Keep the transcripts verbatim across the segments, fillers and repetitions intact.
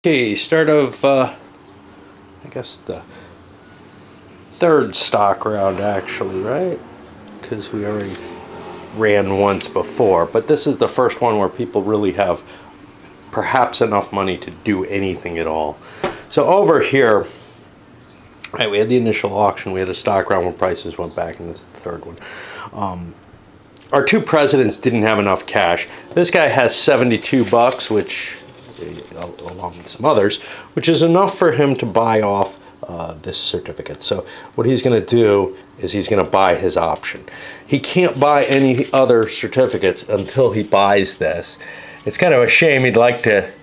Okay, start of, uh, I guess the third stock round actually, right? Because we already ran once before, but this is the first one where people really have perhaps enough money to do anything at all. So over here, right, we had the initial auction, we had a stock round where prices went back, and this is the third one. Um, our two presidents didn't have enough cash. This guy has seventy-two bucks, which along with some others, which is enough for him to buy off uh, this certificate. So what he's going to do is he's going to buy his option. He can't buy any other certificates until he buys this. It's kind of a shame. He'd like to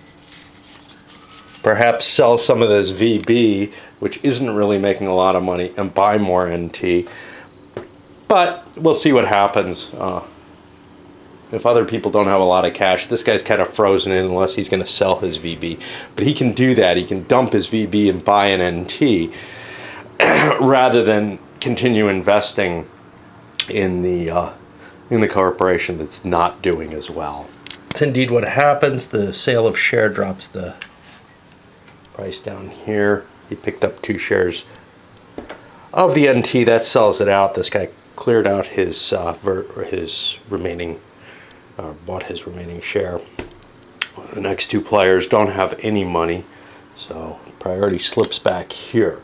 perhaps sell some of this V B, which isn't really making a lot of money, and buy more N T. But we'll see what happens. Uh, If other people don't have a lot of cash, this guy's kind of frozen in unless he's going to sell his V B. But he can do that. He can dump his V B and buy an N T rather than continue investing in the uh, in the corporation that's not doing as well. That's indeed what happens. The sale of share drops the price down here. He picked up two shares of the N T. That sells it out. This guy cleared out his uh, ver his remaining. Uh, bought his remaining share. The next two players don't have any money, so priority slips back here.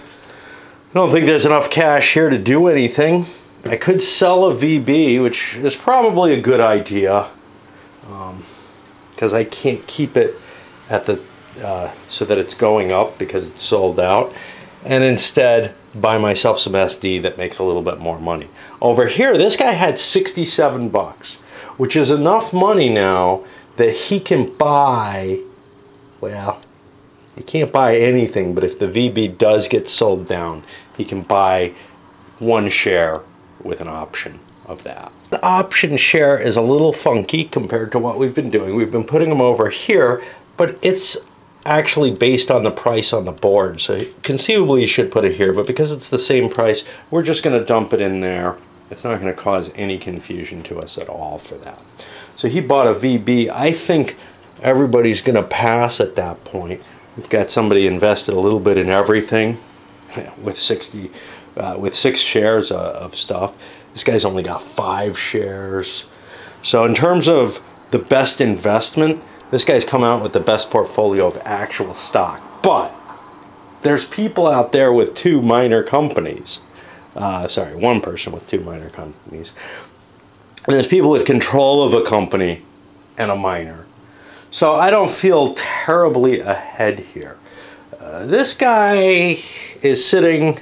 I don't think there's enough cash here to do anything. I could sell a V B, which is probably a good idea, because um, I can't keep it at the uh, so that it's going up because it's sold out, and instead buy myself some S D that makes a little bit more money. Over here, this guy had sixty-seven bucks. Which is enough money now that he can buy, well, he can't buy anything, but if the V B does get sold down, he can buy one share with an option of that. The option share is a little funky compared to what we've been doing. We've been putting them over here, but it's actually based on the price on the board. So conceivably you should put it here, but because it's the same price, we're just going to dump it in there. It's not going to cause any confusion to us at all for that. So he bought a V B. I think everybody's going to pass at that point. We've got somebody invested a little bit in everything with sixty, uh, with six shares uh, of stuff. This guy's only got five shares. So in terms of the best investment, this guy's come out with the best portfolio of actual stock. But there's people out there with two minor companies. Uh, sorry, one person with two minor companies. And there's people with control of a company and a minor. So I don't feel terribly ahead here. Uh, this guy is sitting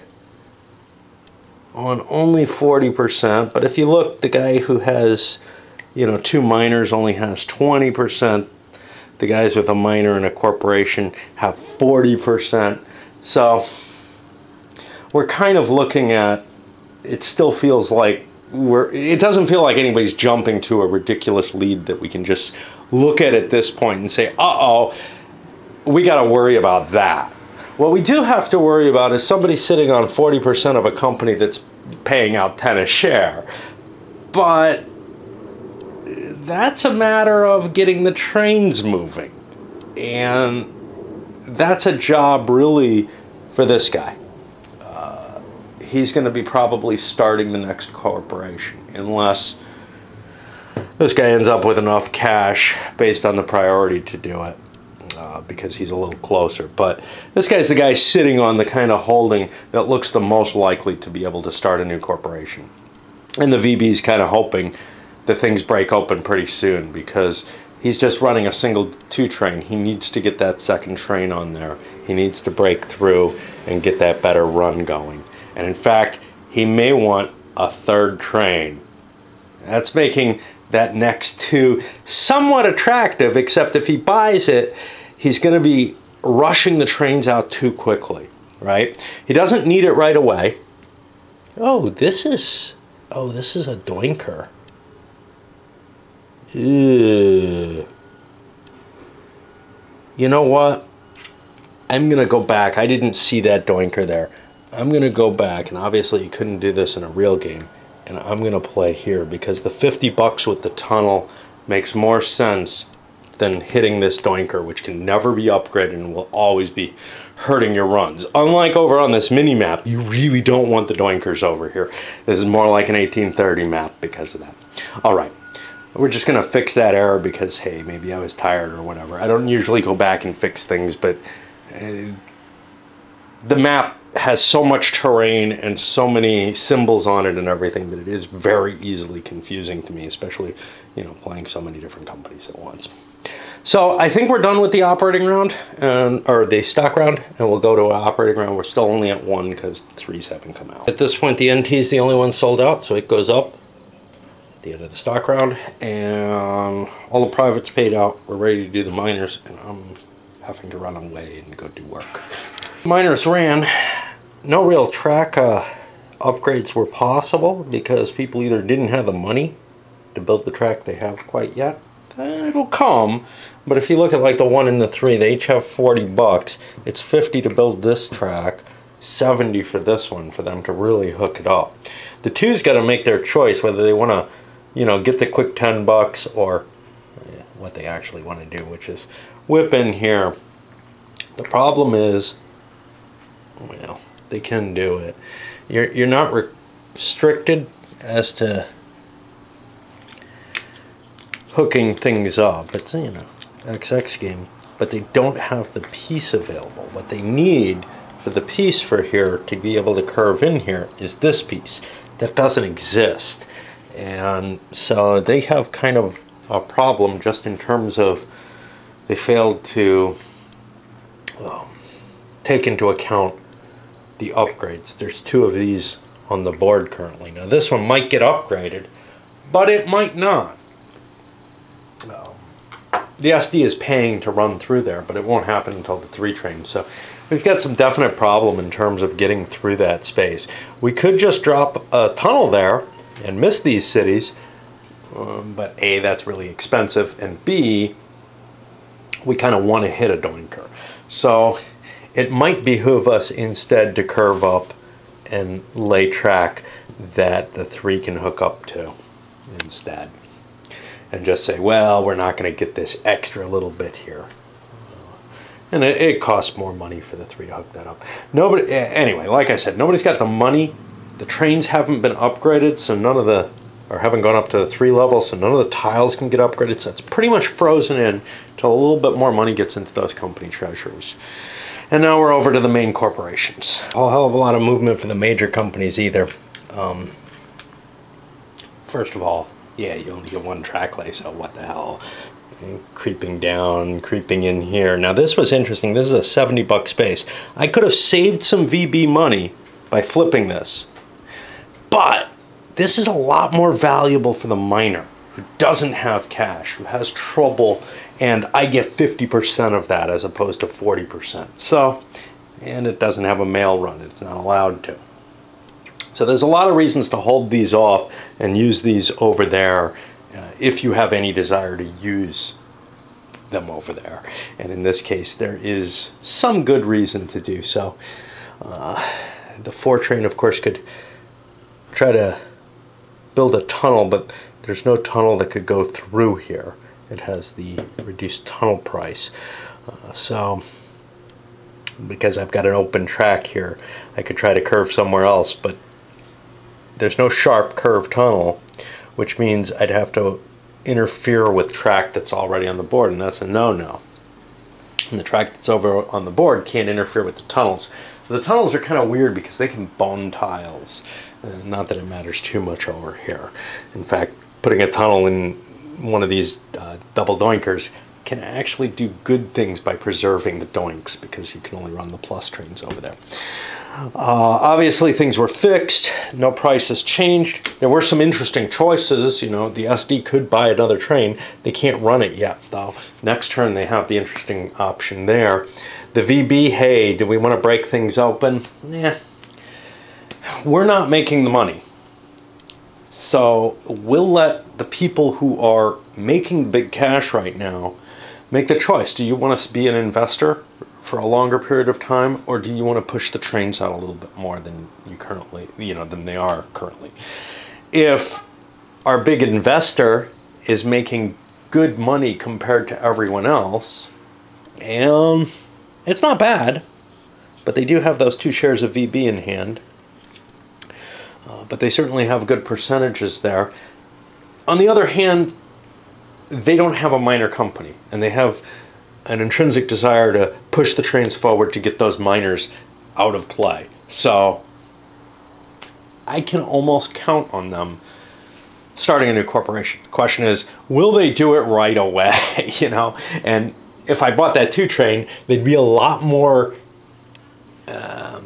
on only forty percent, but if you look, the guy who has, you know, two minors only has twenty percent. The guys with a minor and a corporation have forty percent. So we're kind of looking at, it still feels like we're, it doesn't feel like anybody's jumping to a ridiculous lead that we can just look at at this point and say, uh-oh, we got to worry about that. What we do have to worry about is somebody sitting on forty percent of a company that's paying out ten a share. But that's a matter of getting the trains moving. And that's a job really for this guy. He's going to be probably starting the next corporation unless this guy ends up with enough cash based on the priority to do it uh, because he's a little closer. But this guy's the guy sitting on the kind of holding that looks the most likely to be able to start a new corporation. And the V B's kind of hoping that things break open pretty soon because he's just running a single two train. He needs to get that second train on there. He needs to break through and get that better run going. And in fact, he may want a third train. That's making that next two somewhat attractive, except if he buys it, he's going to be rushing the trains out too quickly, right? He doesn't need it right away. Oh, this is, oh, this is a doinker. Ew. You know what? I'm going to go back. I didn't see that doinker there. I'm going to go back, and obviously you couldn't do this in a real game, and I'm going to play here because the fifty bucks with the tunnel makes more sense than hitting this doinker, which can never be upgraded and will always be hurting your runs. Unlike over on this mini map, you really don't want the doinkers over here. This is more like an eighteen thirty map because of that. All right, we're just gonna fix that error because, hey, maybe I was tired or whatever. I don't usually go back and fix things, but uh, the map has so much terrain and so many symbols on it and everything that it is very easily confusing to me, especially, you know, playing so many different companies at once. So I think we're done with the operating round, and or the stock round, and we'll go to an operating round. We're still only at one because the threes haven't come out. At this point, the N T is the only one sold out, so it goes up at the end of the stock round, and all the privates paid out. We're ready to do the minors, and I'm having to run away and go do work. Minors ran. No real track uh, upgrades were possible because people either didn't have the money to build the track they have quite yet. It'll come, but if you look at like the one and the three, they each have forty bucks. It's fifty to build this track, seventy for this one for them to really hook it up. The two's got to make their choice whether they want to, you know, get the quick ten bucks or yeah, what they actually want to do, which is whip in here. The problem is, well, they can do it. You're you're not restricted as to hooking things up. It's, you know, X X game, but they don't have the piece available. What they need for the piece for here to be able to curve in here is this piece. That doesn't exist. And so they have kind of a problem just in terms of they failed to um, take into account the upgrades. There's two of these on the board currently. Now this one might get upgraded, but it might not. The S D is paying to run through there, but it won't happen until the three train. So we've got some definite problem in terms of getting through that space. We could just drop a tunnel there and miss these cities, um, but A, that's really expensive, and B, we kind of want to hit a doinker. So it might behoove us instead to curve up and lay track that the three can hook up to instead. And just say, well, we're not going to get this extra little bit here. And it, it costs more money for the three to hook that up. Nobody, anyway, like I said, nobody's got the money. The trains haven't been upgraded, so none of the, or haven't gone up to the three level, so none of the tiles can get upgraded. So it's pretty much frozen in until a little bit more money gets into those company treasuries. And now we're over to the main corporations. A hell of a lot of movement for the major companies either. Um, first of all, yeah, you only get one track lay, so what the hell? And creeping down, creeping in here. Now this was interesting. This is a seventy buck space. I could have saved some V B money by flipping this. But this is a lot more valuable for the miner who doesn't have cash, who has trouble, and I get fifty percent of that as opposed to forty percent. So, and it doesn't have a mail run. It's not allowed to. So there's a lot of reasons to hold these off and use these over there uh, if you have any desire to use them over there. And in this case, there is some good reason to do so. Uh, the four train, of course, could try to build a tunnel, but there's no tunnel that could go through here. It has the reduced tunnel price. Uh, so because I've got an open track here, I could try to curve somewhere else, but there's no sharp curved tunnel, which means I'd have to interfere with track that's already on the board, and that's a no-no. And the track that's over on the board can't interfere with the tunnels. So the tunnels are kind of weird because they can bone tiles. Uh, not that it matters too much over here. In fact, putting a tunnel in one of these uh, double doinkers can actually do good things by preserving the doinks because you can only run the plus trains over there. Uh, obviously things were fixed, no prices changed. There were some interesting choices. You know, the S D could buy another train. They can't run it yet though. Next turn they have the interesting option there. The V B, hey, do we want to break things open? Yeah. We're not making the money. So we'll let the people who are making big cash right now make the choice. Do you want to be an investor for a longer period of time, or do you want to push the trains out a little bit more than you currently, you know, than they are currently? If our big investor is making good money compared to everyone else. And it's not bad, but they do have those two shares of V B in hand. Uh, but they certainly have good percentages there. On the other hand, they don't have a minor company, and they have an intrinsic desire to push the trains forward to get those miners out of play. So I can almost count on them starting a new corporation. The question is, will they do it right away? You know, and if I bought that two train, they'd be a lot more um,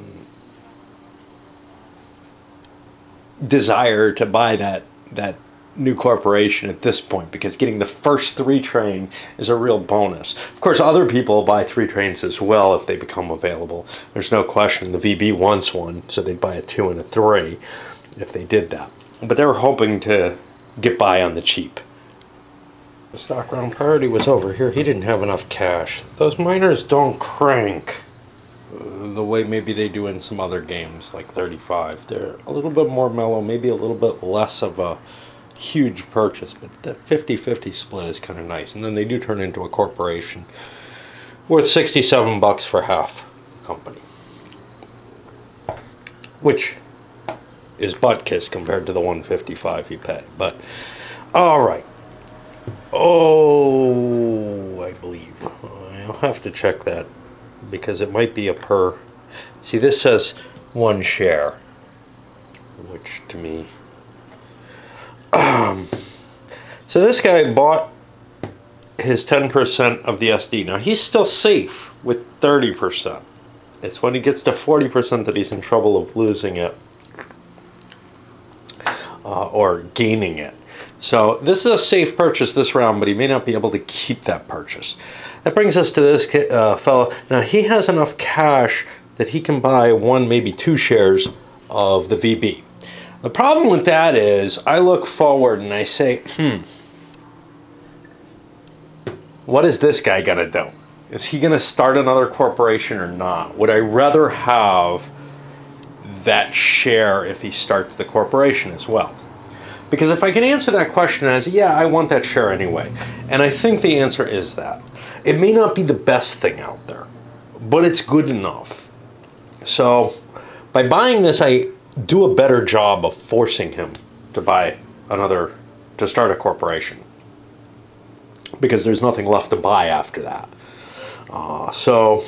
desire to buy that that new corporation at this point, because getting the first three train is a real bonus. Of course, other people buy three trains as well if they become available. There's no question. The V B wants one, so they'd buy a two and a three if they did that. But they were hoping to get by on the cheap. The stock round priority was over here. He didn't have enough cash. Those miners don't crank the way maybe they do in some other games like thirty-five. They're a little bit more mellow, maybe a little bit less of a huge purchase, but the fifty fifty split is kind of nice. And then they do turn into a corporation worth sixty-seven bucks for half the company, which is butt kiss compared to the one fifty-five you pay. But all right. Oh, I believe I'll have to check that, because it might be a per. See, this says one share, which to me. Um, so this guy bought his ten percent of the S D. Now he's still safe with thirty percent. It's when he gets to forty percent that he's in trouble of losing it uh, or gaining it. So this is a safe purchase this round, but he may not be able to keep that purchase. That brings us to this uh, fellow. Now he has enough cash that he can buy one, maybe two shares of the V B. The problem with that is I look forward and I say, hmm, what is this guy going to do? Is he going to start another corporation or not? Would I rather have that share if he starts the corporation as well? Because if I can answer that question as, yeah, I want that share anyway, and I think the answer is that. It may not be the best thing out there, but it's good enough. So by buying this, I do a better job of forcing him to buy another, to start a corporation, because there's nothing left to buy after that. Uh, so,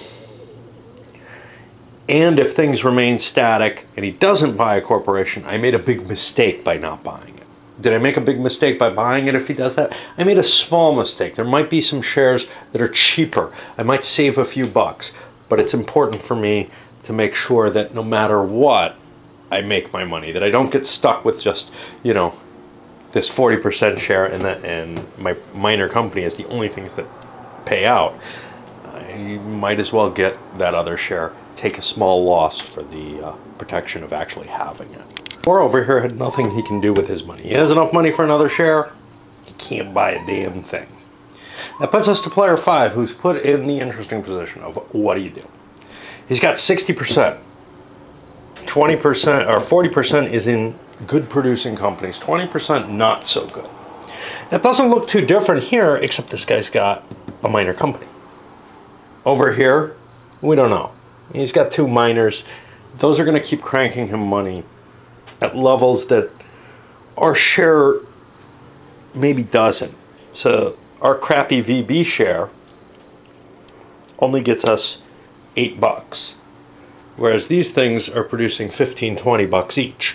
and if things remain static and he doesn't buy a corporation, I made a big mistake by not buying it. Did I make a big mistake by buying it if he does that? I made a small mistake. There might be some shares that are cheaper. I might save a few bucks, but it's important for me to make sure that no matter what, I make my money, that I don't get stuck with just, you know, this forty percent share and that, and my minor company is the only things that pay out. I might as well get that other share, take a small loss for the uh, protection of actually having it. Or over here had nothing he can do with his money. He has enough money for another share, he can't buy a damn thing. That puts us to player five, who's put in the interesting position of what do you do? He's got sixty percent. twenty percent or forty percent is in good producing companies, twenty percent not so good. That doesn't look too different here, except this guy's got a minor company. Over here, we don't know. He's got two miners. Those are going to keep cranking him money at levels that our share maybe doesn't. So our crappy V B share only gets us eight bucks. Whereas these things are producing fifteen, twenty bucks each.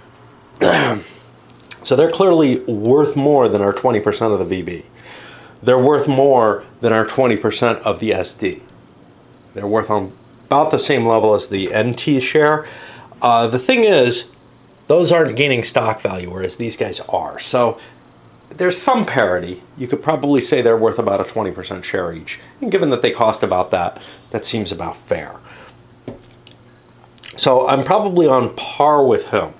So they're clearly worth more than our twenty percent of the V B. They're worth more than our twenty percent of the S D. They're worth on about the same level as the N T share. Uh, the thing is, those aren't gaining stock value, whereas these guys are. So there's some parity. You could probably say they're worth about a twenty percent share each. And given that they cost about that, that seems about fair. So I'm probably on par with him,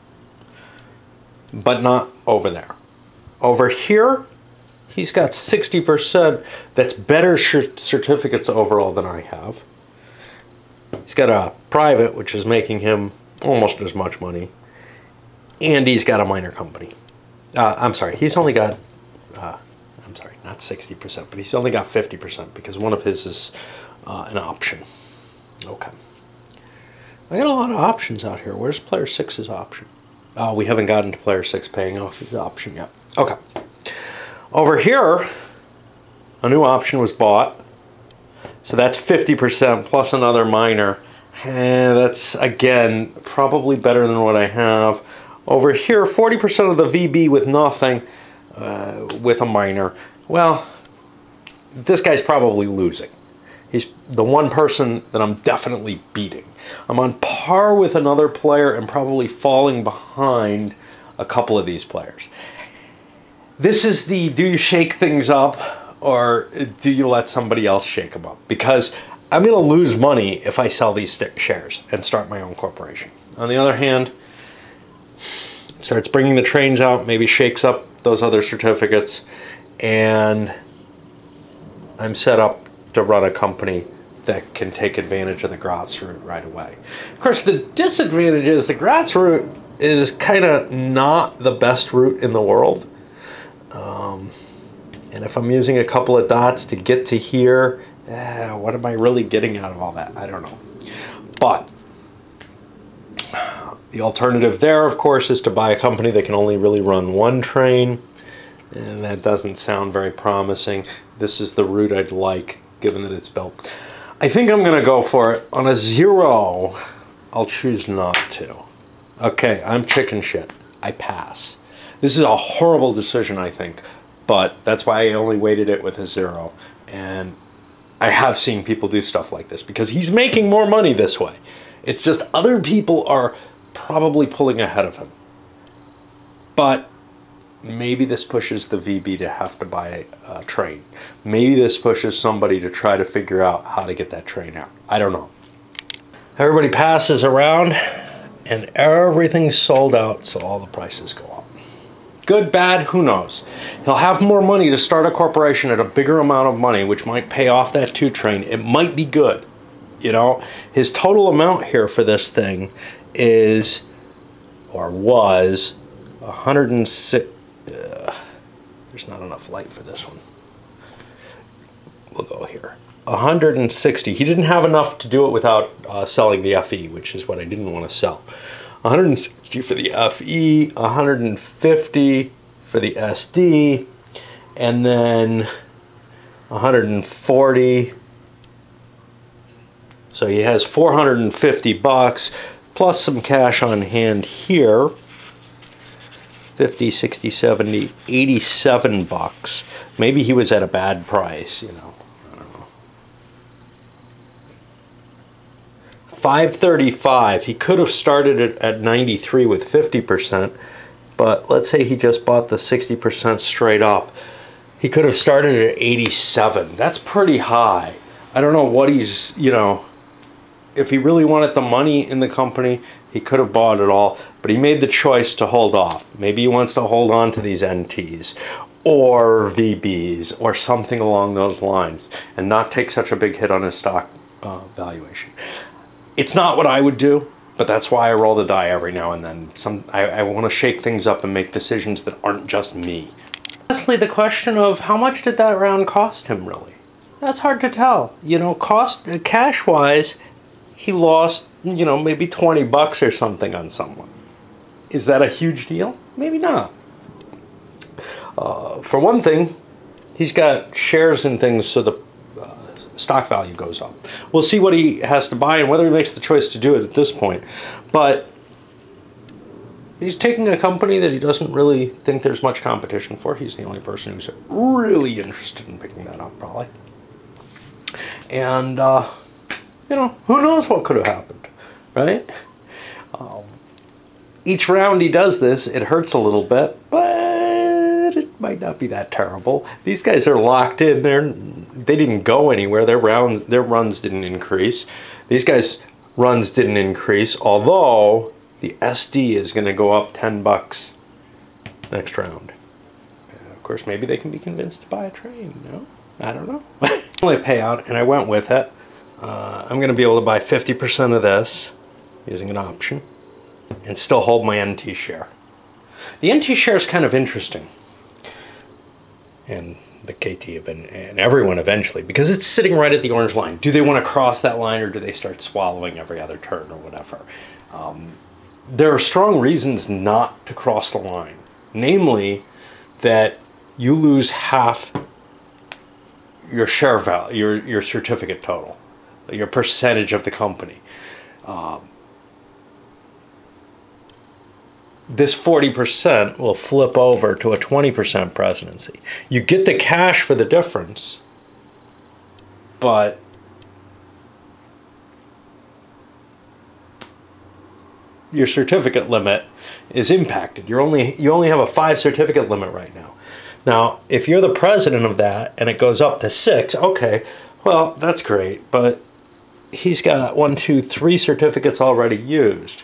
but not over there. Over here, he's got sixty percent. That's better certificates overall than I have. He's got a private, which is making him almost as much money. And he's got a minor company. Uh, I'm sorry, he's only got, uh, I'm I'm sorry, not sixty percent, but he's only got fifty percent because one of his is uh, an option. Okay. I got a lot of options out here. Where's player six's option? Oh, we haven't gotten to player six paying off his option yet. Okay. Over here, a new option was bought. So that's fifty percent plus another minor. And that's, again, probably better than what I have. Over here, forty percent of the V B with nothing, uh, with a minor. Well, this guy's probably losing. He's the one person that I'm definitely beating. I'm on par with another player and probably falling behind a couple of these players. This is the, do you shake things up or do you let somebody else shake them up? Because I'm going to lose money if I sell these shares and start my own corporation. On the other hand, starts bringing the trains out, maybe shakes up those other certificates, and I'm set up to run a company that can take advantage of the Graz route right away. Of course, the disadvantage is the Graz route is kind of not the best route in the world. Um, and if I'm using a couple of dots to get to here, eh, what am I really getting out of all that? I don't know. But the alternative there, of course, is to buy a company that can only really run one train. And that doesn't sound very promising. This is the route I'd like, given that it's built. I think I'm going to go for it. On a zero, I'll choose not to. Okay, I'm chicken shit. I pass. This is a horrible decision, I think, but that's why I only weighted it with a zero. And I have seen people do stuff like this because he's making more money this way. It's just other people are probably pulling ahead of him. But maybe this pushes the V B to have to buy a train. Maybe this pushes somebody to try to figure out how to get that train out. I don't know. Everybody passes around and everything's sold out, so all the prices go up. Good, bad, who knows? He'll have more money to start a corporation at a bigger amount of money, which might pay off that two train. It might be good. You know, his total amount here for this thing is, or was, one hundred six. Uh, there's not enough light for this one. We'll go here. one hundred sixty. He didn't have enough to do it without uh, selling the F E, which is what I didn't want to sell. one hundred sixty for the F E, one hundred fifty for the S D, and then one hundred forty. So he has four hundred fifty bucks plus some cash on hand here. fifty, sixty, seventy, eighty-seven bucks. Maybe he was at a bad price, you know. I don't know. five thirty-five. He could have started it at ninety-three with fifty percent, but let's say he just bought the sixty percent straight up. He could have started at eighty-seven. That's pretty high. I don't know what he's, you know, if he really wanted the money in the company, he could have bought it all, but he made the choice to hold off. Maybe he wants to hold on to these N Ts or V Bs or something along those lines and not take such a big hit on his stock uh, valuation. It's not what I would do, but that's why I roll the die every now and then. Some I, I want to shake things up and make decisions that aren't just me. Lastly, the question of how much did that round cost him, really? That's hard to tell. You know, cost uh, cash-wise, he lost, you know, maybe twenty bucks or something on someone. Is that a huge deal? Maybe not. Uh, for one thing, he's got shares and things, so the uh, stock value goes up. We'll see what he has to buy and whether he makes the choice to do it at this point. But he's taking a company that he doesn't really think there's much competition for. He's the only person who's really interested in picking that up, probably. And, uh, you know, who knows what could have happened, right? Um, each round he does this, it hurts a little bit, but it might not be that terrible. These guys are locked in. They're, they didn't go anywhere. Their rounds, their runs didn't increase. These guys' runs didn't increase, although the S D is going to go up ten bucks next round. And of course, maybe they can be convinced to buy a train, no? I don't know. Only a payout, and I went with it. Uh, I'm going to be able to buy fifty percent of this using an option and still hold my N T share. The N T share is kind of interesting. And the K T and, and everyone eventually, because it's sitting right at the orange line. Do they want to cross that line, or do they start swallowing every other turn or whatever? Um, there are strong reasons not to cross the line, namely that you lose half your share value, your, your certificate total, your percentage of the company. Um, this forty percent will flip over to a twenty percent presidency. You get the cash for the difference, but your certificate limit is impacted. You're only, you only have a five certificate limit right now. Now, if you're the president of that and it goes up to six, okay, well, that's great, but he's got one, two, three certificates already used.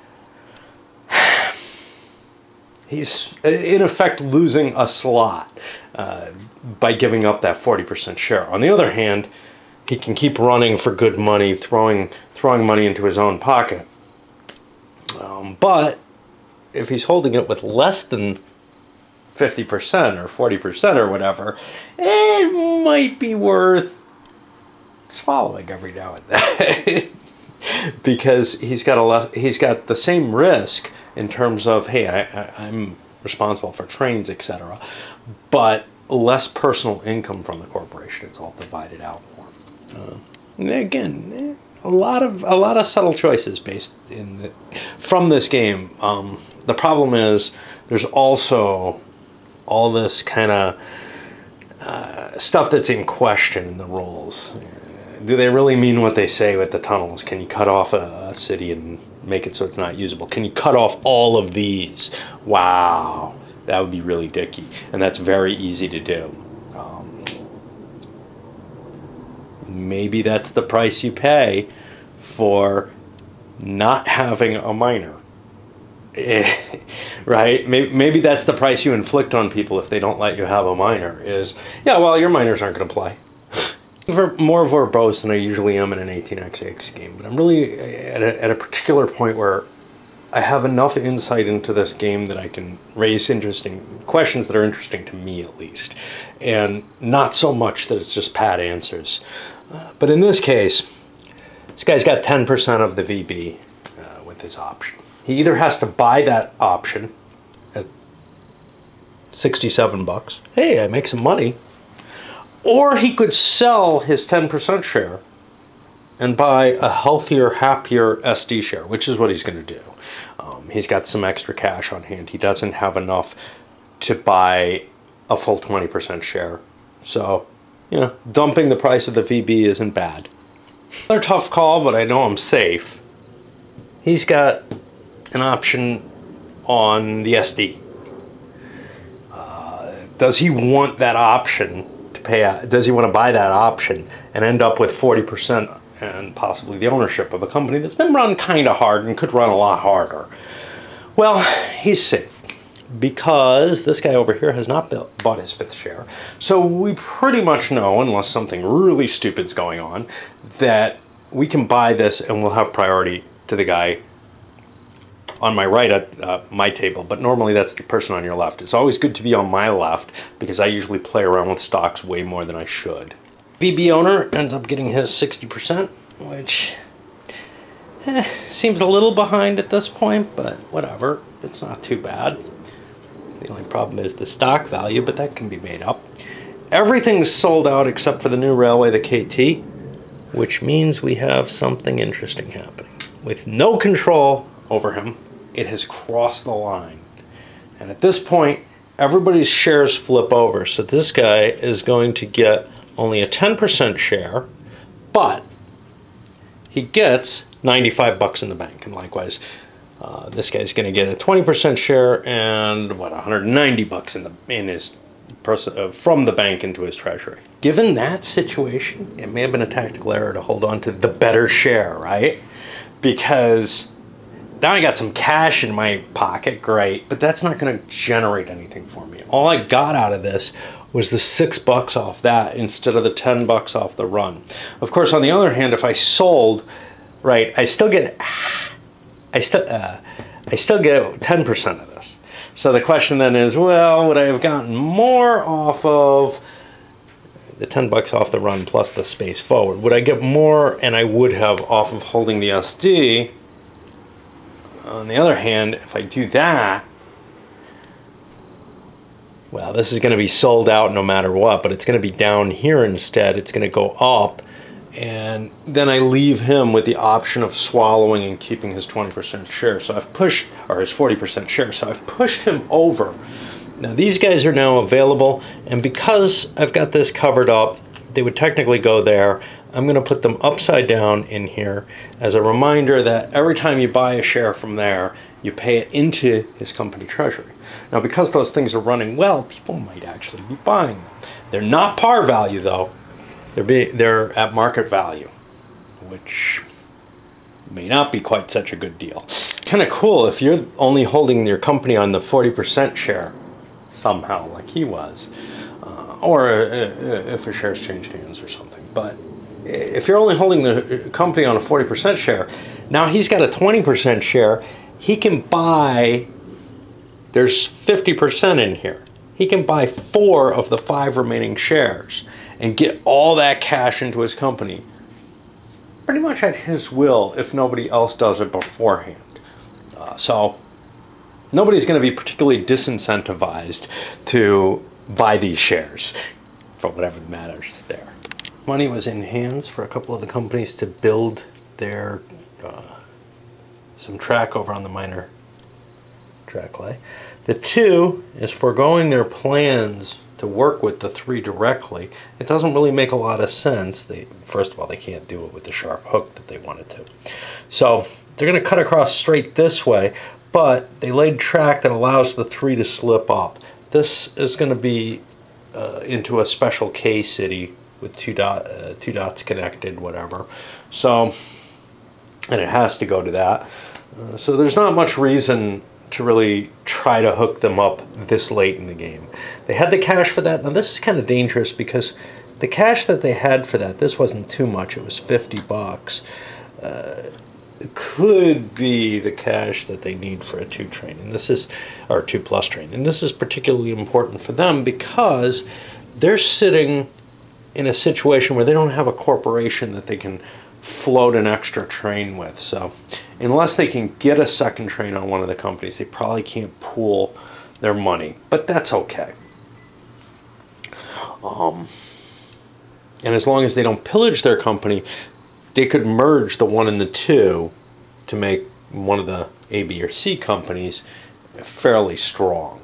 He's, in effect, losing a slot uh, by giving up that forty percent share. On the other hand, he can keep running for good money, throwing, throwing money into his own pocket. Um, but if he's holding it with less than fifty percent or forty percent or whatever, it might be worth swallowing every now and then. Because he's got a less, he's got the same risk in terms of, hey, I, I, I'm responsible for trains, et cetera, but less personal income from the corporation. It's all divided out more. Uh, and again, a lot of a lot of subtle choices based in the, from this game. Um, the problem is there's also all this kind of uh, stuff that's in question in the rules. Do they really mean what they say with the tunnels? Can you cut off a, a city and make it so it's not usable? Can you cut off all of these? Wow, that would be really dicky, and that's very easy to do. Um, maybe that's the price you pay for not having a miner. Right? Maybe, maybe that's the price you inflict on people if they don't let you have a miner, is, yeah, well, your miners aren't going to play. More verbose than I usually am in an eighteen by X game, but I'm really at a, at a particular point where I have enough insight into this game that I can raise interesting questions that are interesting to me, at least, and not so much that it's just pat answers. Uh, but in this case, this guy's got ten percent of the V B uh, with his option. He either has to buy that option at sixty-seven bucks. Hey, I make some money. Or he could sell his ten percent share and buy a healthier, happier S D share, which is what he's going to do. Um, he's got some extra cash on hand. He doesn't have enough to buy a full twenty percent share. So, you know, dumping the price of the V B isn't bad. Another tough call, but I know I'm safe. He's got an option on the S D. Uh, does he want that option? Pay out, does he want to buy that option and end up with forty percent and possibly the ownership of a company that's been run kind of hard and could run a lot harder? Well, he's safe because this guy over here has not built, bought his fifth share. So we pretty much know, unless something really stupid's going on, that we can buy this and we'll have priority to the guy on my right at uh, my table, but normally that's the person on your left. It's always good to be on my left because I usually play around with stocks way more than I should. V B owner ends up getting his sixty percent, which eh, seems a little behind at this point, but whatever, it's not too bad. The only problem is the stock value, but that can be made up. Everything's sold out except for the new railway, the K T, which means we have something interesting happening. With no control over him, it has crossed the line. And at this point, everybody's shares flip over. So this guy is going to get only a ten percent share, but he gets ninety-five bucks in the bank. And likewise, uh, this guy's going to get a twenty percent share and, what, one hundred ninety bucks in, the, in his uh, from the bank into his treasury. Given that situation, it may have been a tactical error to hold on to the better share, right? Because now I got some cash in my pocket, great, but that's not going to generate anything for me. All I got out of this was the six bucks off that instead of the ten bucks off the run. Of course, on the other hand, if I sold, right, I still get, I still, uh, I still get ten percent of this. So the question then is, well, would I have gotten more off of the ten bucks off the run plus the space forward. Would I get more? And I would have off of holding the S D. On the other hand, if I do that, well, this is going to be sold out no matter what, but it's going to be down here instead. It's going to go up, and then I leave him with the option of swallowing and keeping his twenty percent share. So I've pushed, or his forty percent share, so I've pushed him over. Now these guys are now available, and because I've got this covered up, they would technically go there. I'm going to put them upside down in here as a reminder that every time you buy a share from there, you pay it into his company treasury. Now, because those things are running well, people might actually be buying them. They're not par value, though. They're, be, they're at market value, which may not be quite such a good deal. Kind of cool if you're only holding your company on the forty percent share somehow, like he was, uh, or uh, if a share's changed hands or something. But if you're only holding the company on a forty percent share, now he's got a twenty percent share. He can buy, there's fifty percent in here. He can buy four of the five remaining shares and get all that cash into his company pretty much at his will if nobody else does it beforehand. Uh, so nobody's going to be particularly disincentivized to buy these shares for whatever matters there. Money was in hands for a couple of the companies to build their uh, some track over on the minor track lay. The two is foregoing their plans to work with the three directly. It doesn't really make a lot of sense. They, first of all, they can't do it with the sharp hook that they wanted to. So they're going to cut across straight this way, but they laid track that allows the three to slip up. This is going to be uh, into a special K city with two dot uh, two dots connected, whatever. So, and it has to go to that. Uh, so there's not much reason to really try to hook them up this late in the game. They had the cash for that. Now this is kind of dangerous because the cash that they had for that, this wasn't too much. It was fifty bucks. Uh, it could be the cash that they need for a two train, and this is, or two plus train, and this is particularly important for them because they're sitting in a situation where they don't have a corporation that they can float an extra train with. So unless they can get a second train on one of the companies, they probably can't pool their money, but that's okay. Um, and as long as they don't pillage their company, they could merge the one and the two to make one of the A, B, or C companies fairly strong.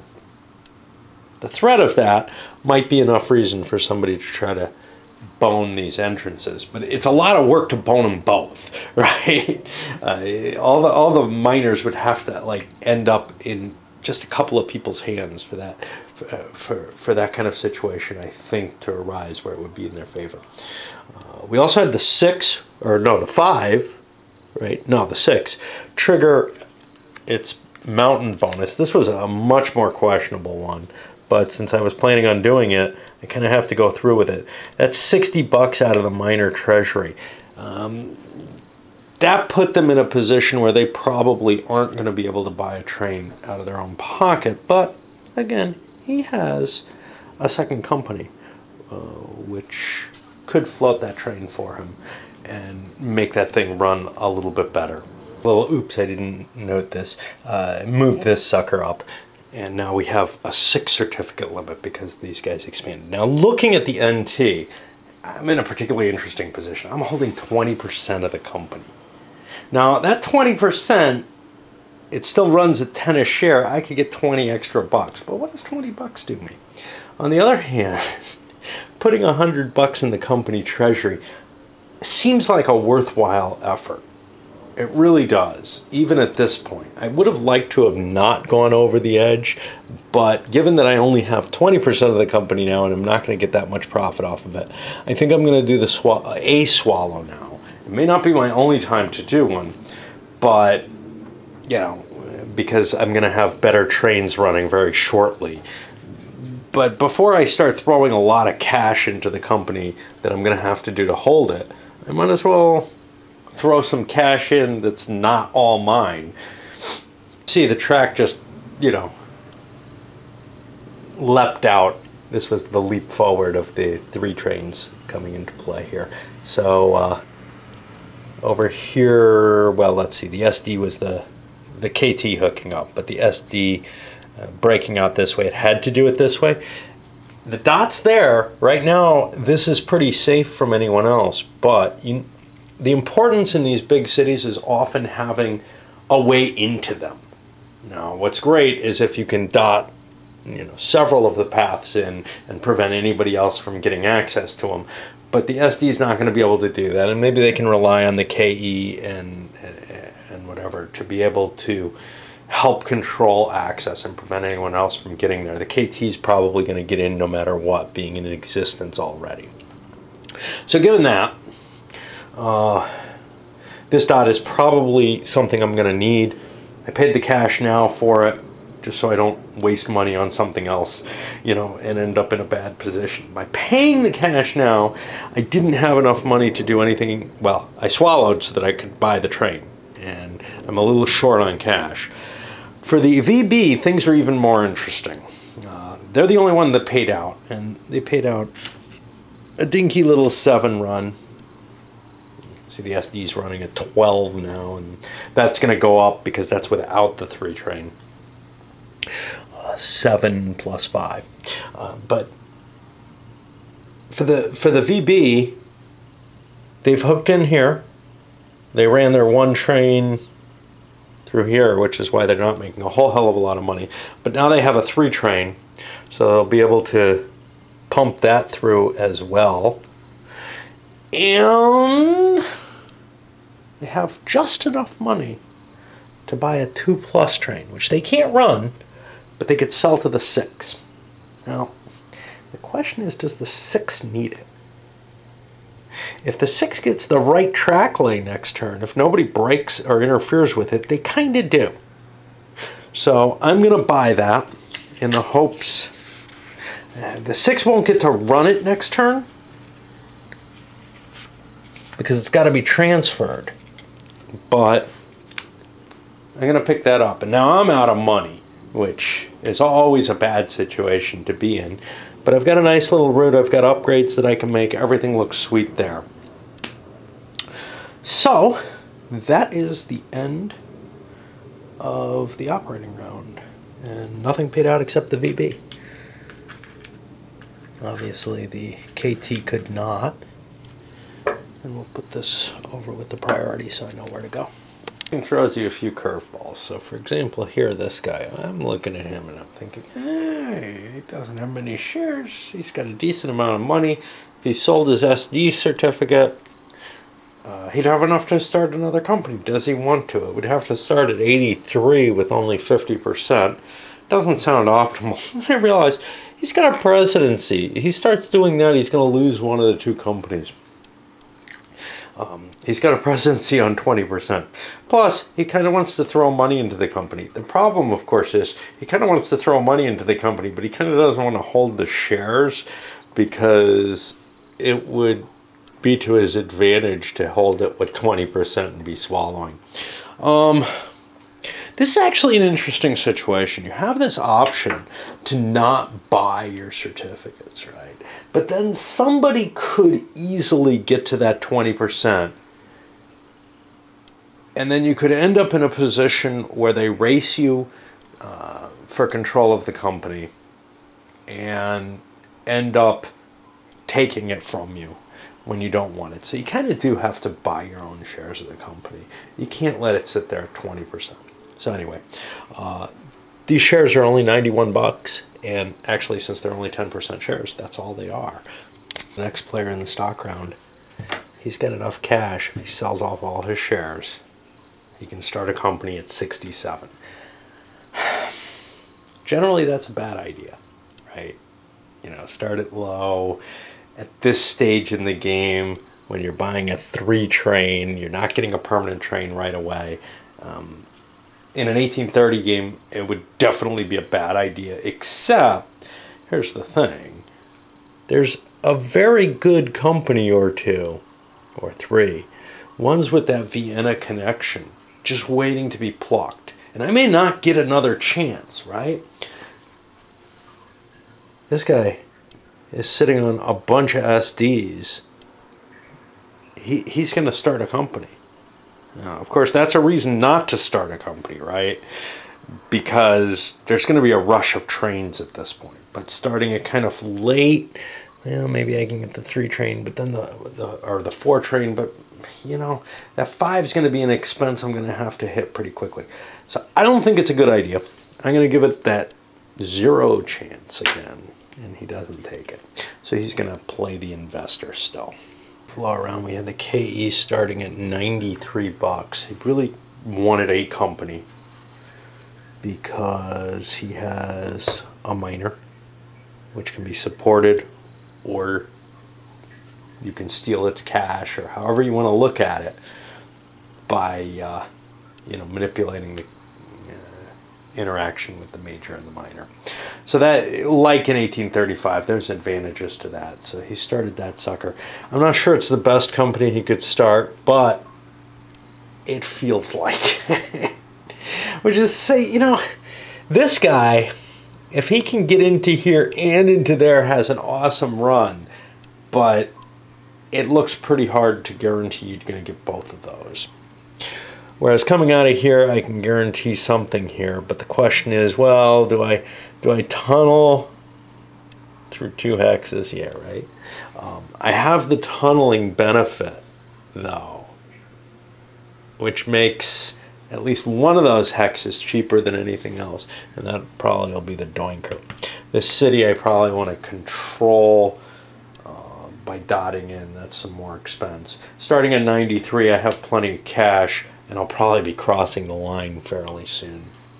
The threat of that might be enough reason for somebody to try to bone these entrances, but it's a lot of work to bone them both, right? Uh, all the all the miners would have to like end up in just a couple of people's hands for that for for, for that kind of situation, I think, to arise where it would be in their favor. Uh, we also had the six, or no, the five, right? No, the six trigger its mountain bonus. This was a much more questionable one, but since I was planning on doing it, I kind of have to go through with it. That's sixty bucks out of the minor treasury. Um, that put them in a position where they probably aren't going to be able to buy a train out of their own pocket. But again, he has a second company, uh, which could float that train for him and make that thing run a little bit better. Well, oops, I didn't note this. Uh, moved this sucker up. And now we have a six certificate limit because these guys expanded. Now looking at the N T, I'm in a particularly interesting position. I'm holding twenty percent of the company. Now that twenty percent, it still runs at ten a share. I could get twenty extra bucks, but what does twenty bucks do me? On the other hand, putting a hundred bucks in the company treasury seems like a worthwhile effort. It really does, even at this point. I would have liked to have not gone over the edge, but given that I only have twenty percent of the company now and I'm not going to get that much profit off of it, I think I'm going to do the swa a swallow now. It may not be my only time to do one, but, you know, because I'm going to have better trains running very shortly. But before I start throwing a lot of cash into the company that I'm going to have to do to hold it, I might as well throw some cash in that's not all mine. See, the track just, you know, leapt out this was the leap forward of the three trains coming into play here. So uh, over here, well, let's see, the S D was the the K T hooking up, but the S D uh, breaking out this way, it had to do it this way. The dot's there right now. This is pretty safe from anyone else, but you, the importance in these big cities is often having a way into them. Now, what's great is if you can dot, you know, several of the paths in and prevent anybody else from getting access to them. But the S D is not going to be able to do that, and maybe they can rely on the K E and and whatever to be able to help control access and prevent anyone else from getting there. The K T is probably going to get in no matter what, being in existence already. So given that, uh, this dot is probably something I'm going to need. I paid the cash now for it, just so I don't waste money on something else, you know, and end up in a bad position. By paying the cash now, I didn't have enough money to do anything. Well, I swallowed so that I could buy the train, and I'm a little short on cash. For the V B, things are even more interesting. Uh, they're the only one that paid out, and they paid out a dinky little seven run. See, the S D's running at twelve now, and that's going to go up because that's without the three train. Uh, seven plus five. Uh, but for the for the V B, they've hooked in here. They ran their one train through here, which is why they're not making a whole hell of a lot of money. But now they have a three train, so they'll be able to pump that through as well. And they have just enough money to buy a two plus train, which they can't run, but they could sell to the six. Now, the question is, does the six need it? If the six gets the right track lay next turn, if nobody breaks or interferes with it, they kind of do. So I'm going to buy that in the hopes uh, the six won't get to run it next turn because it's got to be transferred. But I'm going to pick that up. And now I'm out of money, which is always a bad situation to be in. But I've got a nice little route. I've got upgrades that I can make. Everything looks sweet there. So that is the end of the operating round. And nothing paid out except the V B. Obviously the K T could not. And we'll put this over with the priority so I know where to go. And throws you a few curveballs. So for example here, this guy, I'm looking at him and I'm thinking, hey, he doesn't have many shares. He's got a decent amount of money. If he sold his S D certificate, uh, he'd have enough to start another company. Does he want to? It would have to start at eighty-three with only fifty percent. Doesn't sound optimal. I realize he's got a presidency. He starts doing that, he's going to lose one of the two companies. Um, he's got a presidency on twenty percent. Plus, he kind of wants to throw money into the company. The problem, of course, is he kind of wants to throw money into the company, but he kind of doesn't want to hold the shares because it would be to his advantage to hold it with twenty percent and be swallowing. Um, this is actually an interesting situation. You have this option to not buy your certificates, right? But then somebody could easily get to that twenty percent. And then you could end up in a position where they race you uh, for control of the company and end up taking it from you when you don't want it. So you kind of do have to buy your own shares of the company. You can't let it sit there at twenty percent. So anyway, uh, these shares are only ninety-one bucks. And actually, since they're only ten percent shares, that's all they are. The next player in the stock round, he's got enough cash. If he sells off all his shares, he can start a company at sixty-seven. Generally, that's a bad idea, right? You know, start it low. At this stage in the game, when you're buying a three train, you're not getting a permanent train right away. Um, In an eighteen thirty game, it would definitely be a bad idea, except, here's the thing, there's a very good company or two, or three, ones with that Vienna connection, just waiting to be plucked. And I may not get another chance, right? This guy is sitting on a bunch of S Ds, he, he's going to start a company. Now, of course, that's a reason not to start a company, right? Because there's going to be a rush of trains at this point. But starting it kind of late, well, maybe I can get the three train, but then the, the or the four train, but you know, that five is going to be an expense I'm going to have to hit pretty quickly. So I don't think it's a good idea. I'm going to give it that zero chance again, and he doesn't take it. So he's going to play the investor still. Fly around, we had the K E starting at ninety-three bucks. He really wanted a company because he has a miner, which can be supported, or you can steal its cash, or however you want to look at it, by uh, you know, manipulating the uh, interaction with the major and the minor. So that, like in eighteen thirty-five, there's advantages to that. So he started that sucker. I'm not sure it's the best company he could start, but it feels like. Which is to say, you know, this guy, if he can get into here and into there, has an awesome run, but it looks pretty hard to guarantee you're going to get both of those. Whereas coming out of here, I can guarantee something here, but the question is, well, do I do I tunnel through two hexes? Yeah, right. Um, I have the tunneling benefit, though, which makes at least one of those hexes cheaper than anything else, and that probably will be the Doinker. This city I probably want to control uh, by dotting in. That's some more expense. Starting at ninety-three, I have plenty of cash, and I'll probably be crossing the line fairly soon.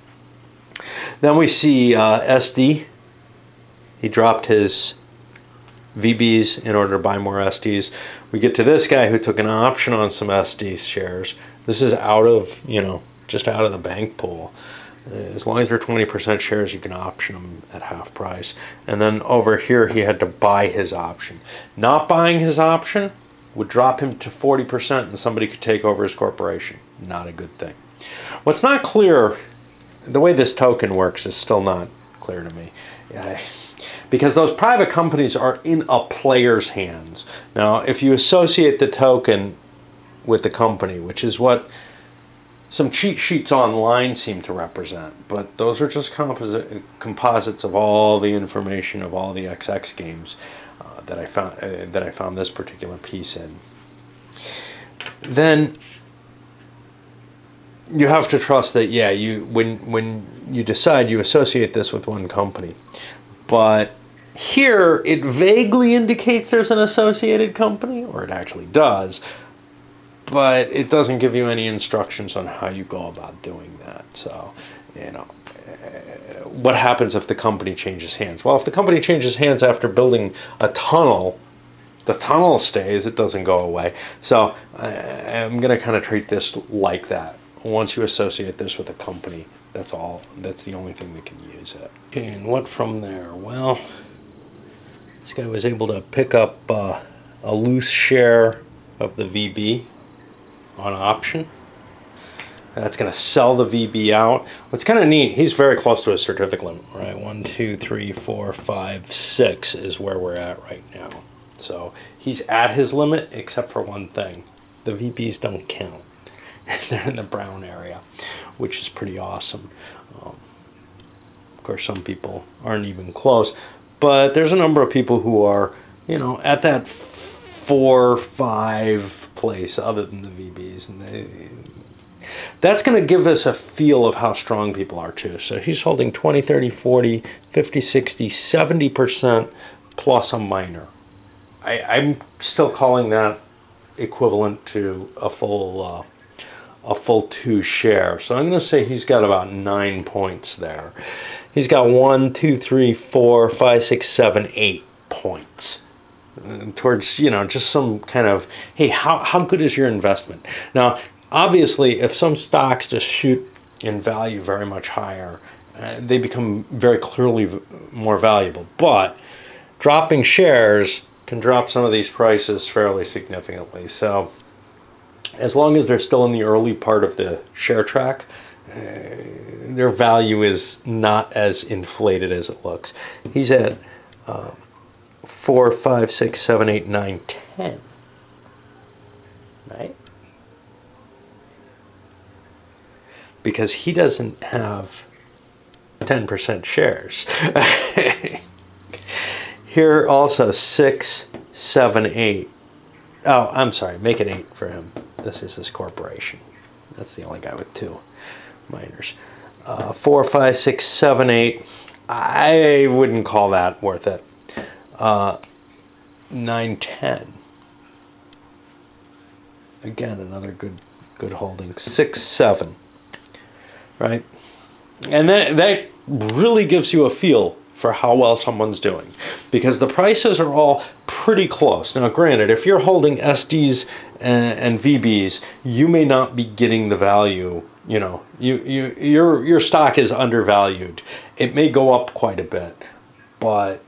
Then we see uh, S D. He dropped his V Bs in order to buy more S Ds. We get to this guy who took an option on some S D shares. This is out of, you know, just out of the bank pool. As long as they're twenty percent shares, you can option them at half price. And then over here, he had to buy his option. Not buying his option would drop him to forty percent and somebody could take over his corporation. Not a good thing. What's not clear, the way this token works is still not clear to me. Yeah, because those private companies are in a player's hands. Now, if you associate the token with the company, which is what some cheat sheets online seem to represent, but those are just composite, composites of all the information of all the X X games uh, that I found uh, that I found this particular piece in. Then you have to trust that, yeah, you when when you decide, you associate this with one company. But here it vaguely indicates there's an associated company, or it actually does, but it doesn't give you any instructions on how you go about doing that. So, you know, what happens if the company changes hands? Well, if the company changes hands after building a tunnel, the tunnel stays, it doesn't go away. So I'm going to kind of treat this like that. Once you associate this with a company, that's all. That's the only thing that can use it. Okay, and what from there? Well, this guy was able to pick up uh, a loose share of the V B on option. That's going to sell the V B out. What's kind of neat, he's very close to his certificate limit, right? One, two, three, four, five, six is where we're at right now. So he's at his limit, except for one thing. The V Bs don't count. They're in the brown area, which is pretty awesome. Um, of course, some people aren't even close, but there's a number of people who are, you know, at that four, five place other than the V Bs, and they, that's going to give us a feel of how strong people are too. So he's holding twenty, thirty, forty, fifty, sixty, seventy percent plus a minor. I, I'm still calling that equivalent to a full uh, a full two share. So I'm going to say he's got about nine points there. He's got one, two, three, four, five, six, seven, eight points towards, you know, just some kind of, hey, how, how good is your investment? Now, obviously, if some stocks just shoot in value very much higher, uh, they become very clearly more valuable. But dropping shares can drop some of these prices fairly significantly. So as long as they're still in the early part of the share track, uh, their value is not as inflated as it looks. He's at uh, four, five, six, seven, eight, nine, ten. Right? Because he doesn't have ten percent shares. Here also six, seven, eight. Oh, I'm sorry, make it eight for him. This is his corporation. That's the only guy with two miners. Uh, four, five, six, seven, eight. I wouldn't call that worth it. Uh, nine, ten. Again, another good good holding. Six, seven. Right? And that, that really gives you a feel for how well someone's doing, because the prices are all pretty close. Now, granted, if you're holding S Ds and, and V Bs, you may not be getting the value. You know, you, you your your stock is undervalued. It may go up quite a bit, but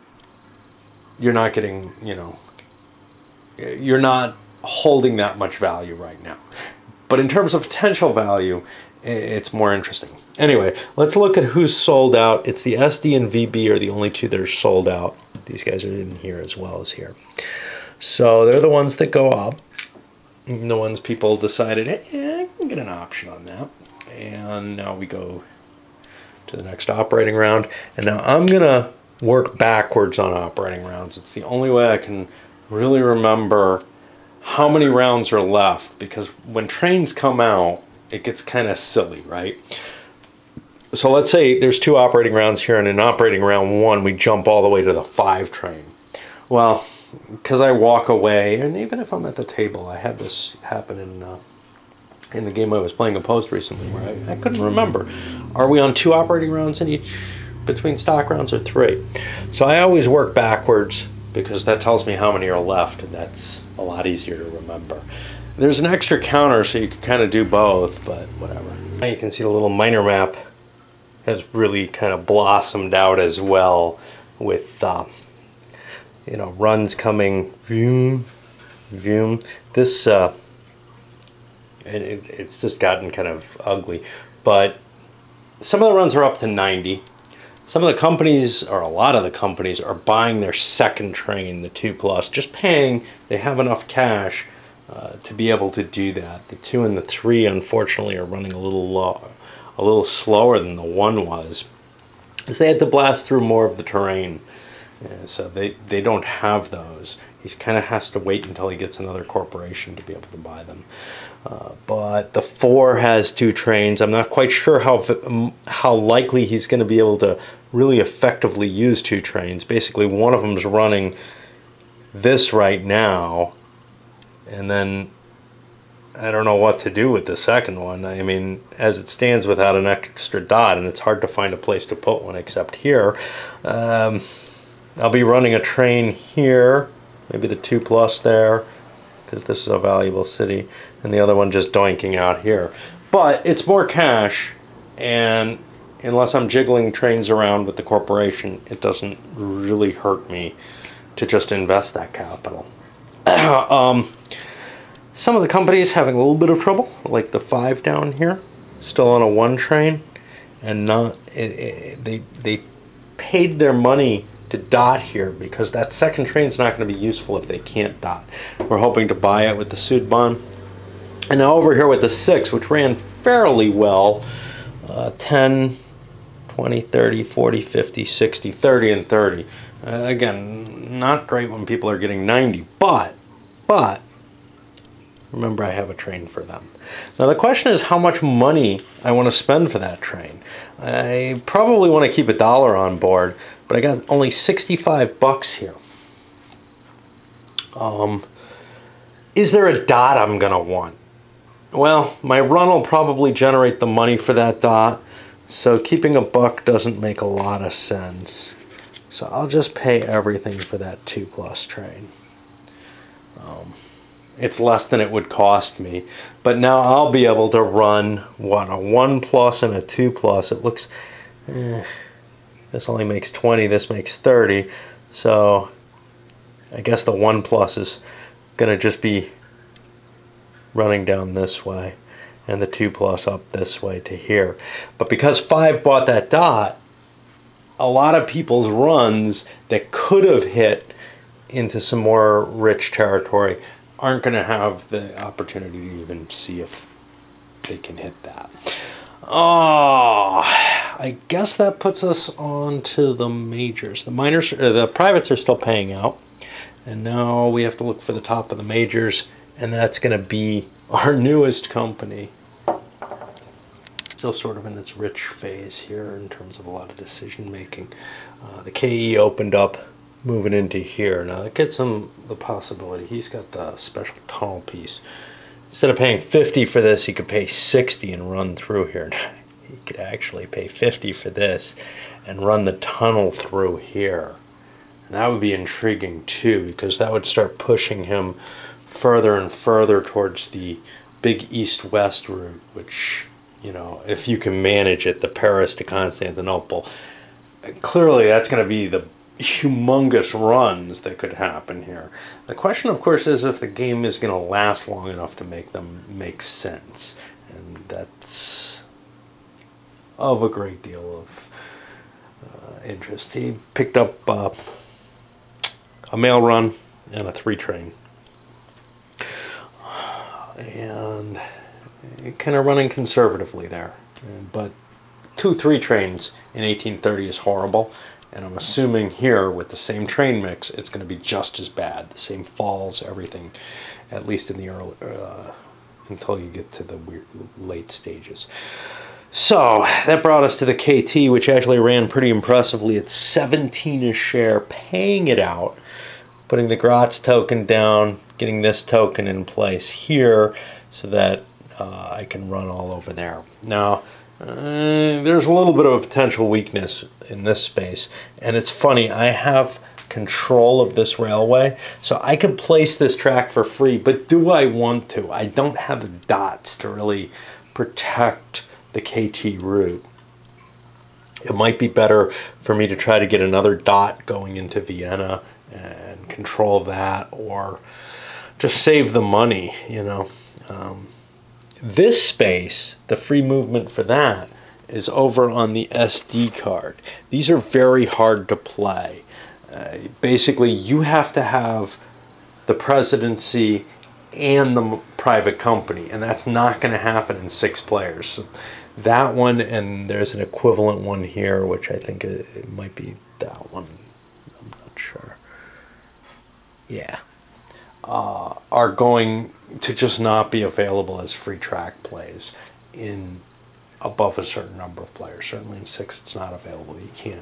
you're not getting, you know, you're not holding that much value right now. But in terms of potential value, it's more interesting. Anyway, let's look at who's sold out. It's the S D and V B are the only two that are sold out. These guys are in here as well as here. So they're the ones that go up. And the ones people decided, hey, I can get an option on that. And now we go to the next operating round. And now I'm going to work backwards on operating rounds. It's the only way I can really remember how many rounds are left. Because when trains come out, it gets kind of silly, right? So let's say there's two operating rounds here, and in operating round one, we jump all the way to the five train. Well, because I walk away, and even if I'm at the table, I had this happen in uh, in the game I was playing a post recently where I, I couldn't remember. Are we on two operating rounds in each between stock rounds or three? So I always work backwards because that tells me how many are left, and that's a lot easier to remember. There's an extra counter, so you can kind of do both, but whatever. Now you can see the little miner map has really kind of blossomed out as well, with uh, you know, runs coming. Vroom, vroom. This uh, it, it, it's just gotten kind of ugly, but some of the runs are up to ninety. Some of the companies, or a lot of the companies, are buying their second train, the two plus, just paying. They have enough cash Uh, to be able to do that. The two and the three, unfortunately, are running a little low, a little slower than the one was, because they had to blast through more of the terrain. Yeah, so they they don't have those. He kind of has to wait until he gets another corporation to be able to buy them. Uh, but the four has two trains. I'm not quite sure how how likely he's going to be able to really effectively use two trains. Basically, one of them's running this right now. And then I don't know what to do with the second one. I mean, as it stands without an extra dot, and it's hard to find a place to put one except here. Um, I'll be running a train here, maybe the two plus there, because this is a valuable city, and the other one just doinking out here. But it's more cash, and unless I'm jiggling trains around with the corporation, it doesn't really hurt me to just invest that capital. um, some of the companies having a little bit of trouble, like the five down here, still on a one train, and not it, it, they they paid their money to dot here because that second train's not going to be useful if they can't dot. We're hoping to buy it with the Sudban, and now over here with the six, which ran fairly well, uh, ten, twenty, thirty, forty, fifty, sixty, thirty, and thirty. Uh, again, not great when people are getting ninety, but, but, remember I have a train for them. Now the question is how much money I want to spend for that train. I probably want to keep a dollar on board, but I got only sixty-five bucks here. Um, is there a dot I'm going to want? Well, my run will probably generate the money for that dot, so keeping a buck doesn't make a lot of sense. So I'll just pay everything for that two plus train. Um, it's less than it would cost me. But now I'll be able to run, what, a one plus and a two plus. It looks, eh, this only makes twenty, this makes thirty. So I guess the one plus is going to just be running down this way, and the two plus up this way to here. But because five bought that dot, a lot of people's runs that could have hit into some more rich territory aren't going to have the opportunity to even see if they can hit that. Oh, I guess that puts us on to the majors. The minors, or the privates are still paying out. And now we have to look for the top of the majors, and that's going to be our newest company. Still sort of in its rich phase here in terms of a lot of decision making. Uh, the K E opened up, moving into here. Now that gets him the possibility. He's got the special tunnel piece. Instead of paying fifty for this, he could pay sixty and run through here. He could actually pay fifty for this and run the tunnel through here. And that would be intriguing too, because that would start pushing him further and further towards the big east-west route, which, you know, if you can manage it, the Paris to Constantinople, clearly that's going to be the humongous runs that could happen here. The question, of course, is if the game is going to last long enough to make them make sense. And that's of a great deal of uh, interest. He picked up uh, a mail run and a three train. And kind of running conservatively there. But two three trains in eighteen thirty is horrible. And I'm assuming here, with the same train mix, it's going to be just as bad. The same falls, everything, at least in the early, uh, until you get to the weird, late stages. So, that brought us to the K T, which actually ran pretty impressively at seventeen a share, paying it out, putting the Gratz token down, getting this token in place here, so that uh, I can run all over there. Now, Uh, there's a little bit of a potential weakness in this space, and it's funny, I have control of this railway, so I could place this track for free, but do I want to? I don't have the dots to really protect the K T route. It might be better for me to try to get another dot going into Vienna and control that, or just save the money, you know. Um, This space, the free movement for that, is over on the S D card. These are very hard to play. Uh, basically, you have to have the presidency and the private company, and that's not going to happen in six players. So that one, and there's an equivalent one here, which I think it, it might be that one. I'm not sure. Yeah. Uh, are going to just not be available as free track plays in above a certain number of players. Certainly in six it's not available. You can't.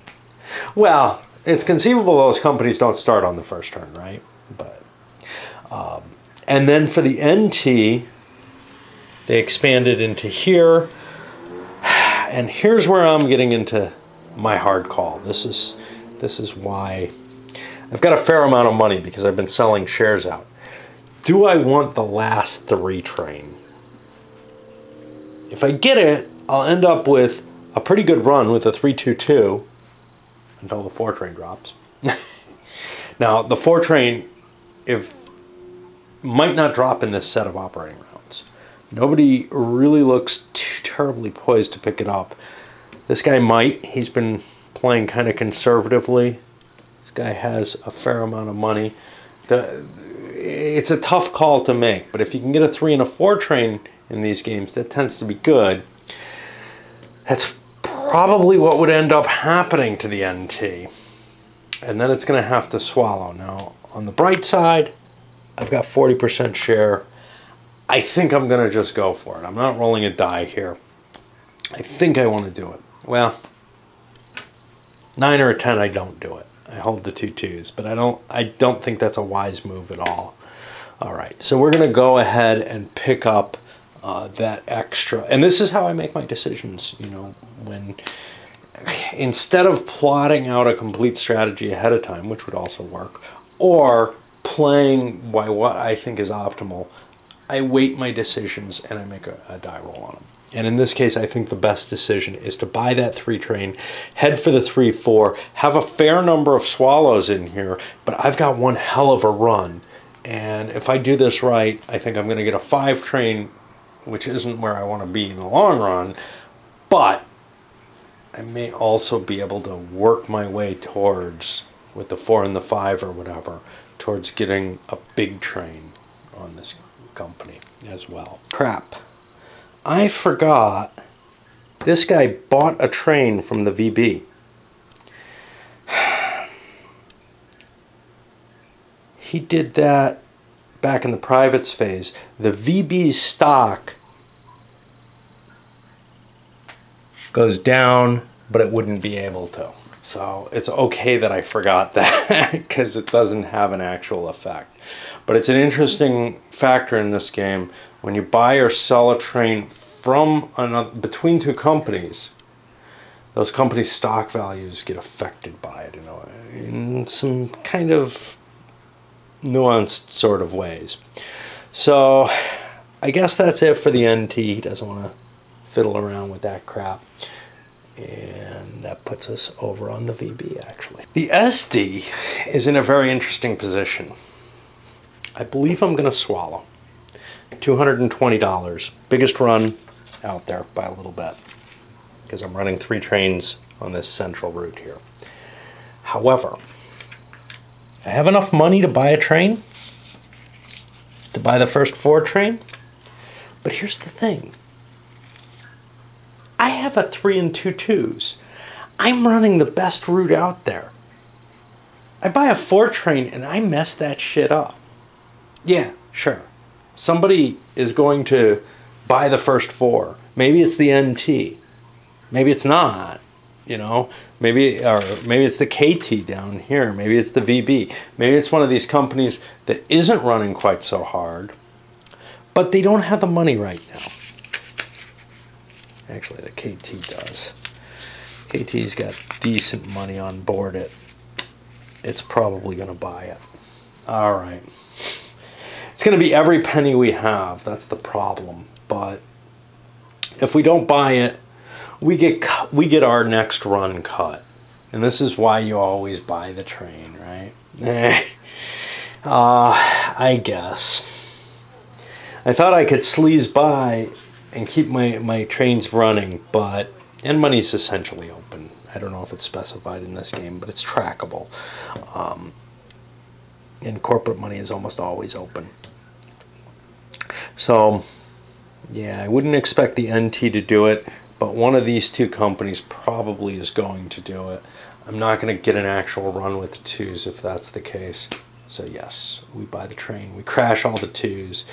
Well, it's conceivable those companies don't start on the first turn, right? But um, and then for the N T, they expanded into here. And here's where I'm getting into my hard call. This is this is why I've got a fair amount of money, because I've been selling shares out. Do I want the last three train? If I get it, I'll end up with a pretty good run with a three two two until the four train drops. Now, the four train if might not drop in this set of operating rounds. Nobody really looks too terribly poised to pick it up. This guy might. He's been playing kind of conservatively. Guy has a fair amount of money. The, it's a tough call to make, but if you can get a three and a four train in these games, that tends to be good. That's probably what would end up happening to the N T. And then it's going to have to swallow. Now, on the bright side, I've got forty percent share. I think I'm going to just go for it. I'm not rolling a die here. I think I want to do it. Well, nine or a ten, I don't do it. I hold the two twos, but I don't I don't think that's a wise move at all. All right, so we're going to go ahead and pick up uh, that extra. And this is how I make my decisions, you know, when instead of plotting out a complete strategy ahead of time, which would also work, or playing by what I think is optimal, I weight my decisions and I make a, a die roll on them. And in this case, I think the best decision is to buy that three train, head for the three four, have a fair number of swallows in here, but I've got one hell of a run. And if I do this right, I think I'm going to get a five train, which isn't where I want to be in the long run, but I may also be able to work my way towards with the four and the five or whatever towards getting a big train on this company as well. Crap. I forgot this guy bought a train from the V B. He did that back in the privates phase. The V B's stock goes down, but it wouldn't be able to. So it's okay that I forgot that because it doesn't have an actual effect. But it's an interesting factor in this game. When you buy or sell a train from another, between two companies, those companies' stock values get affected by it, you know, in some kind of nuanced sort of ways. So I guess that's it for the N T. He doesn't want to fiddle around with that crap. And that puts us over on the V B, actually. The S D is in a very interesting position. I believe I'm going to swallow. two hundred twenty dollars. Biggest run out there by a little bit, because I'm running three trains on this central route here. However, I have enough money to buy a train, to buy the first four train. But here's the thing. I have a three and two twos. I'm running the best route out there. I buy a four train and I mess that shit up. Yeah, sure. Somebody is going to buy the first four. Maybe it's the N T. Maybe it's not. You know, maybe or maybe it's the K T down here. Maybe it's the V B. Maybe it's one of these companies that isn't running quite so hard, but they don't have the money right now. Actually, the K T does. K T's got decent money on board it. It's probably going to buy it. All right. It's going to be every penny we have. That's the problem. But if we don't buy it, we get cut, we get our next run cut. And this is why you always buy the train, right? Eh. Uh, I guess. I thought I could sleaze by and keep my, my trains running, but, and money's essentially open. I don't know if it's specified in this game, but it's trackable. Um, and corporate money is almost always open. So, yeah, I wouldn't expect the N T to do it, but one of these two companies probably is going to do it. I'm not going to get an actual run with the twos if that's the case. So yes, we buy the train. We crash all the twos.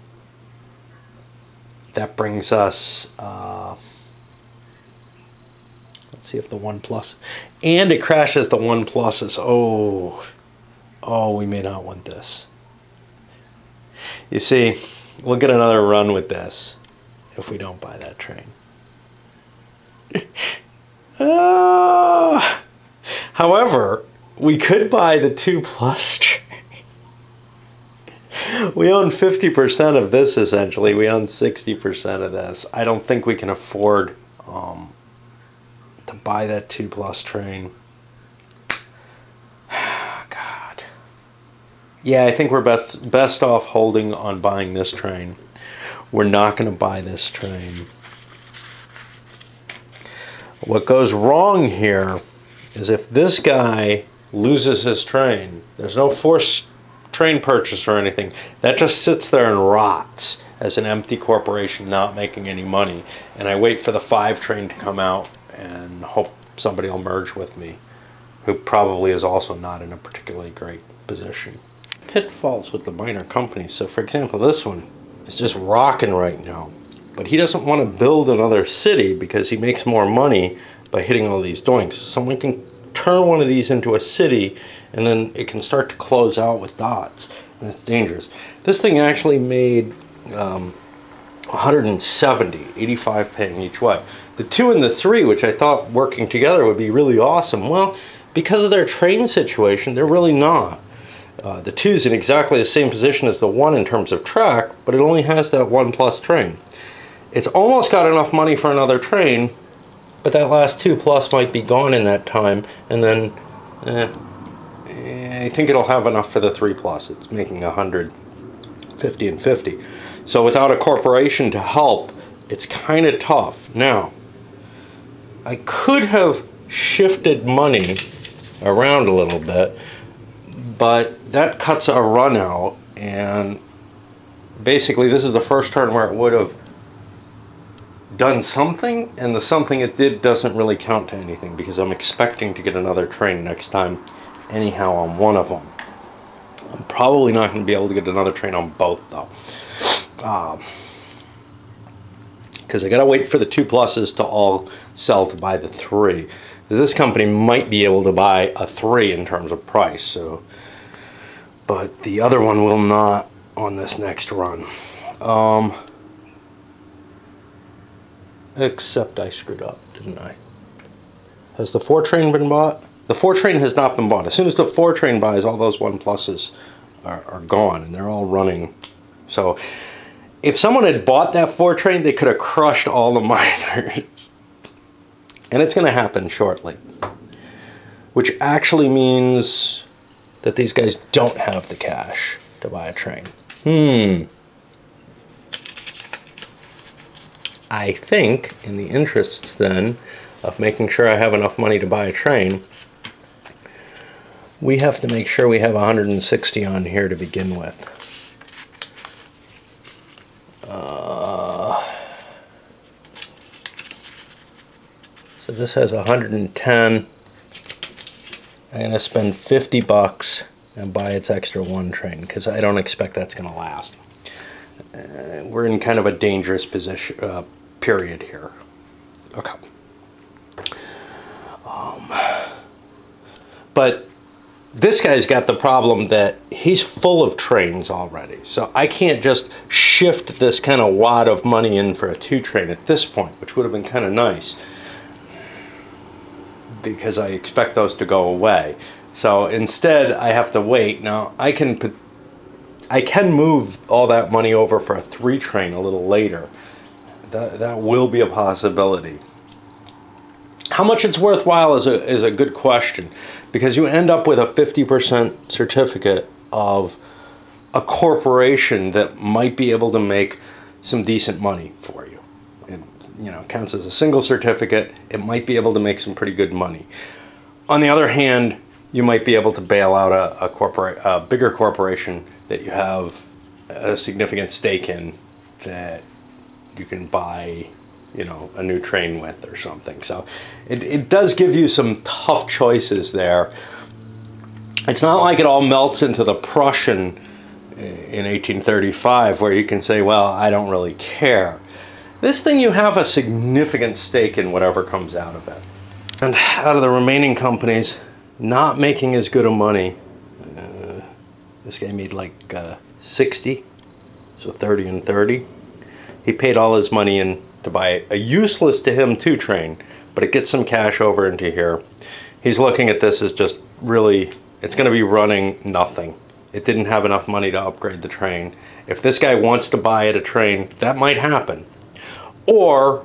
That brings us, uh, let's see if the one plus, and it crashes the one pluses. Oh, oh, we may not want this. You see, we'll get another run with this if we don't buy that train. uh, however, we could buy the two plus train. We own fifty percent of this, essentially. We own sixty percent of this. I don't think we can afford um, to buy that two plus train. God. Yeah, I think we're best, best off holding on buying this train. We're not going to buy this train. What goes wrong here is if this guy loses his train, there's no forced train purchase or anything, that just sits there and rots as an empty corporation not making any money, and I wait for the five train to come out and hope somebody will merge with me, who probably is also not in a particularly great position. Pitfalls with the minor companies. So for example, this one is just rocking right now, but he doesn't want to build another city because he makes more money by hitting all these doinks. Someone can turn one of these into a city, and then it can start to close out with dots. And that's dangerous. This thing actually made um, one hundred seventy, eighty-five paying each way. The two and the three, which I thought working together would be really awesome, well, because of their train situation, they're really not. Uh, the two's in exactly the same position as the one in terms of track, but it only has that one plus train. It's almost got enough money for another train, but that last two plus might be gone in that time, and then eh, I think it'll have enough for the three plus. It's making one hundred fifty and fifty. So without a corporation to help, it's kind of tough. Now, I could have shifted money around a little bit, but that cuts a run out, and basically this is the first turn where it would have done something, and the something it did doesn't really count to anything because I'm expecting to get another train next time anyhow on one of them. I'm probably not going to be able to get another train on both though, because um, I gotta wait for the two pluses to all sell to buy the three. This company might be able to buy a three in terms of price, so, but the other one will not on this next run. Um, except I screwed up, didn't I? Has the four train been bought? The four train has not been bought. As soon as the four train buys, all those one pluses are, are gone, and they're all running. So if someone had bought that four train, they could have crushed all the miners. And it's going to happen shortly, which actually means that these guys don't have the cash to buy a train. Hmm. I think, in the interests then of making sure I have enough money to buy a train, we have to make sure we have one hundred sixty on here to begin with. Uh, so this has one hundred ten. I'm going to spend fifty bucks and buy its extra one train because I don't expect that's going to last. Uh, we're in kind of a dangerous position, uh, period here. Okay. Um, but this guy's got the problem that he's full of trains already. So I can't just shift this kind of wad of money in for a two train at this point, which would have been kind of nice, because I expect those to go away. So instead I have to wait. Now I can put, I can move all that money over for a three train a little later. That, that will be a possibility. How much it's worthwhile is a, is a good question, because you end up with a fifty percent certificate of a corporation that might be able to make some decent money for you. It, you know, counts as a single certificate. It might be able to make some pretty good money. On the other hand, you might be able to bail out a, a, corpora a bigger corporation that you have a significant stake in, that you can buy, you know, a new train with or something. So it, it does give you some tough choices there. It's not like it all melts into the Prussian in eighteen thirty-five where you can say, well, I don't really care. This thing, you have a significant stake in whatever comes out of it. And out of the remaining companies not making as good a money, uh, this guy made like uh, sixty, so thirty and thirty. He paid all his money in to buy a useless to him two train, but it gets some cash over into here. He's looking at this as just really, it's going to be running nothing. It didn't have enough money to upgrade the train. If this guy wants to buy it a train, that might happen. Or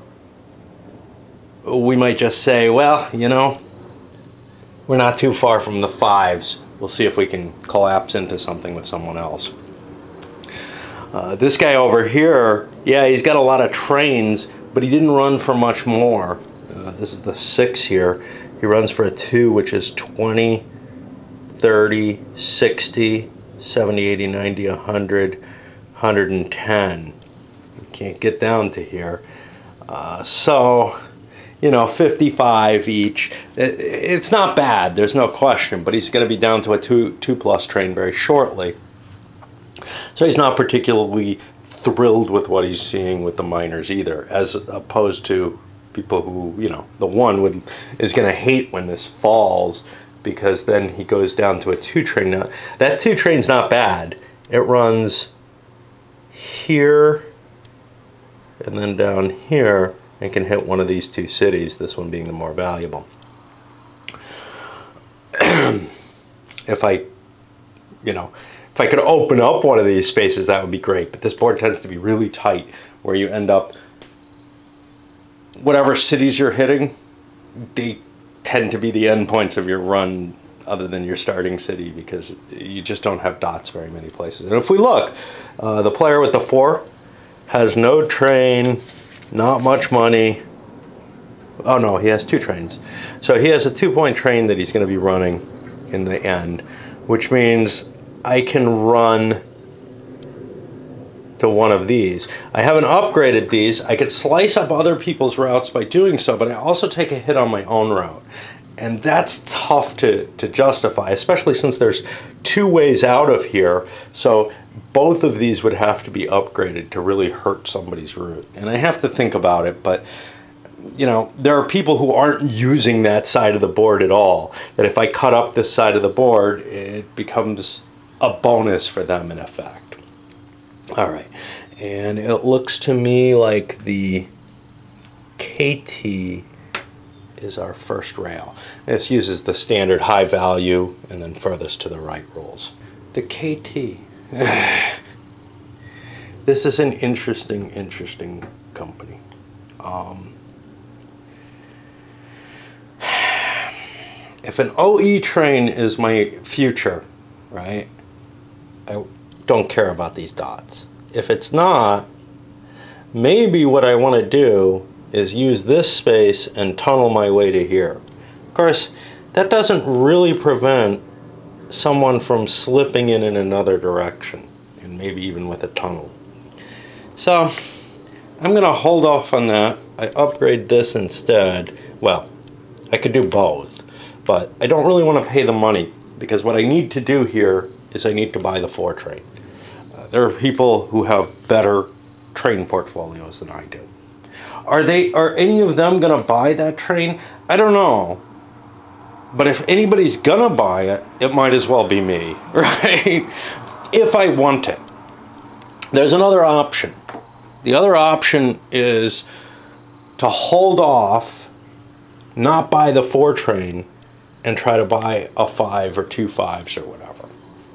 we might just say, well, you know, we're not too far from the fives. We'll see if we can collapse into something with someone else. Uh, this guy over here, yeah, he's got a lot of trains, but he didn't run for much more. Uh, this is the six here. He runs for a two, which is twenty, thirty, sixty, seventy, eighty, ninety, one hundred, one hundred ten. You can't get down to here. Uh, so, you know, fifty-five each. It, it's not bad, there's no question, but he's going to be down to a two, two plus train very shortly. So he's not particularly thrilled with what he's seeing with the miners either, as opposed to people who, you know, the one would is going to hate when this falls, because then he goes down to a two train. Now, that two train's not bad. It runs here and then down here and can hit one of these two cities, this one being the more valuable. If I, you know, if I could open up one of these spaces, that would be great. But this board tends to be really tight, where you end up, whatever cities you're hitting, they tend to be the endpoints of your run, other than your starting city, because you just don't have dots very many places. And if we look, uh, the player with the four has no train, not much money, Oh no, he has two trains. So he has a two-point train that he's going to be running in the end, which means I can run to one of these. I haven't upgraded these. I could slice up other people's routes by doing so, but I also take a hit on my own route. And that's tough to, to justify, especially since there's two ways out of here. So both of these would have to be upgraded to really hurt somebody's route. And I have to think about it, but you know, there are people who aren't using that side of the board at all. That if I cut up this side of the board, it becomes a bonus for them in effect. All right, and it looks to me like the K T is our first rail. This uses the standard high value and then furthest to the right rules. The K T. This is an interesting, interesting company. Um, if an O E train is my future, right, I don't care about these dots. If it's not, maybe what I want to do is use this space and tunnel my way to here. Of course, that doesn't really prevent someone from slipping in in another direction, and maybe even with a tunnel. So I'm going to hold off on that. I upgrade this instead. Well, I could do both, but I don't really want to pay the money, because what I need to do here is I need to buy the four train. Uh, there are people who have better train portfolios than I do. Are they? Are any of them going to buy that train? I don't know. But if anybody's going to buy it, it might as well be me, right? If I want it. There's another option. The other option is to hold off, not buy the four train, and try to buy a five or two fives or whatever.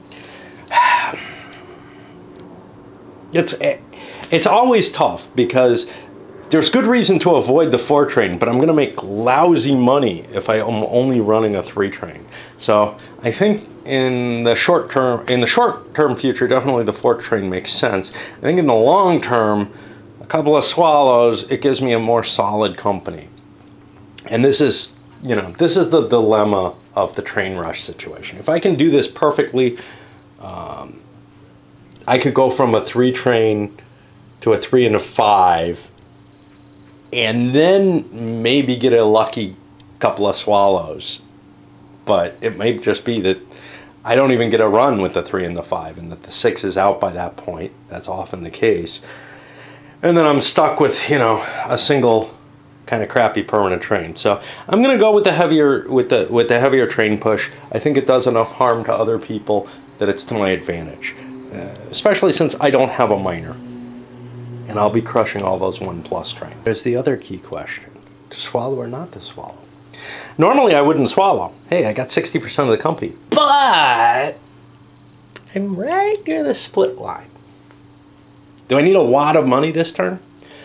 It's, it's always tough because there's good reason to avoid the four train, but I'm going to make lousy money if I am only running a three train. So I think in the short term, in the short term future, definitely the four train makes sense. I think in the long term, a couple of swallows, it gives me a more solid company. And this is, you know, this is the dilemma of the train rush situation. If I can do this perfectly, um, I could go from a three train to a three and a five, and then maybe get a lucky couple of swallows. But it may just be that I don't even get a run with the three and the five, and that the six is out by that point. That's often the case. And then I'm stuck with, you know, a single kind of crappy permanent train. So I'm going to go with the heavier with the with the heavier train push. I think it does enough harm to other people that it's to my advantage, uh, especially since I don't have a minor. And I'll be crushing all those one plus trains. There's the other key question. To swallow or not to swallow? Normally I wouldn't swallow. Hey, I got sixty percent of the company. But I'm right near the split line. Do I need a wad of money this turn?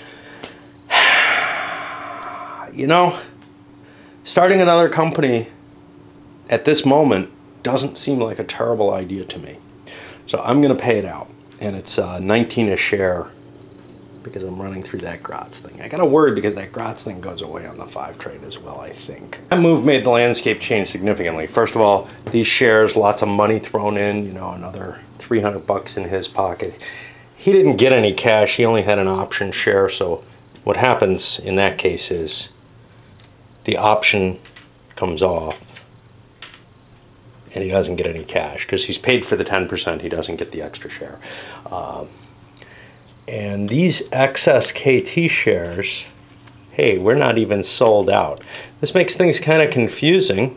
You know, starting another company at this moment doesn't seem like a terrible idea to me. So I'm going to pay it out. And it's uh, nineteen a share, because I'm running through that Gratz thing. I gotta worry because that Gratz thing goes away on the five train as well, I think. That move made the landscape change significantly. First of all, these shares, lots of money thrown in, you know, another three hundred bucks in his pocket. He didn't get any cash, he only had an option share, so what happens in that case is the option comes off and he doesn't get any cash because he's paid for the ten percent, he doesn't get the extra share. Um, And these excess K T shares, hey, we're not even sold out. This makes things kind of confusing.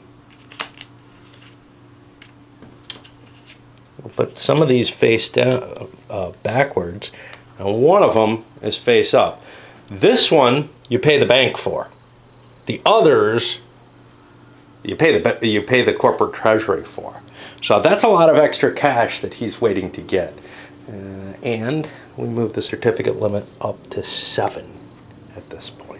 But some of these face down, uh, backwards, and one of them is face up. This one you pay the bank for. The others you pay the you pay the corporate treasury for. So that's a lot of extra cash that he's waiting to get. Uh, and we move the certificate limit up to seven at this point.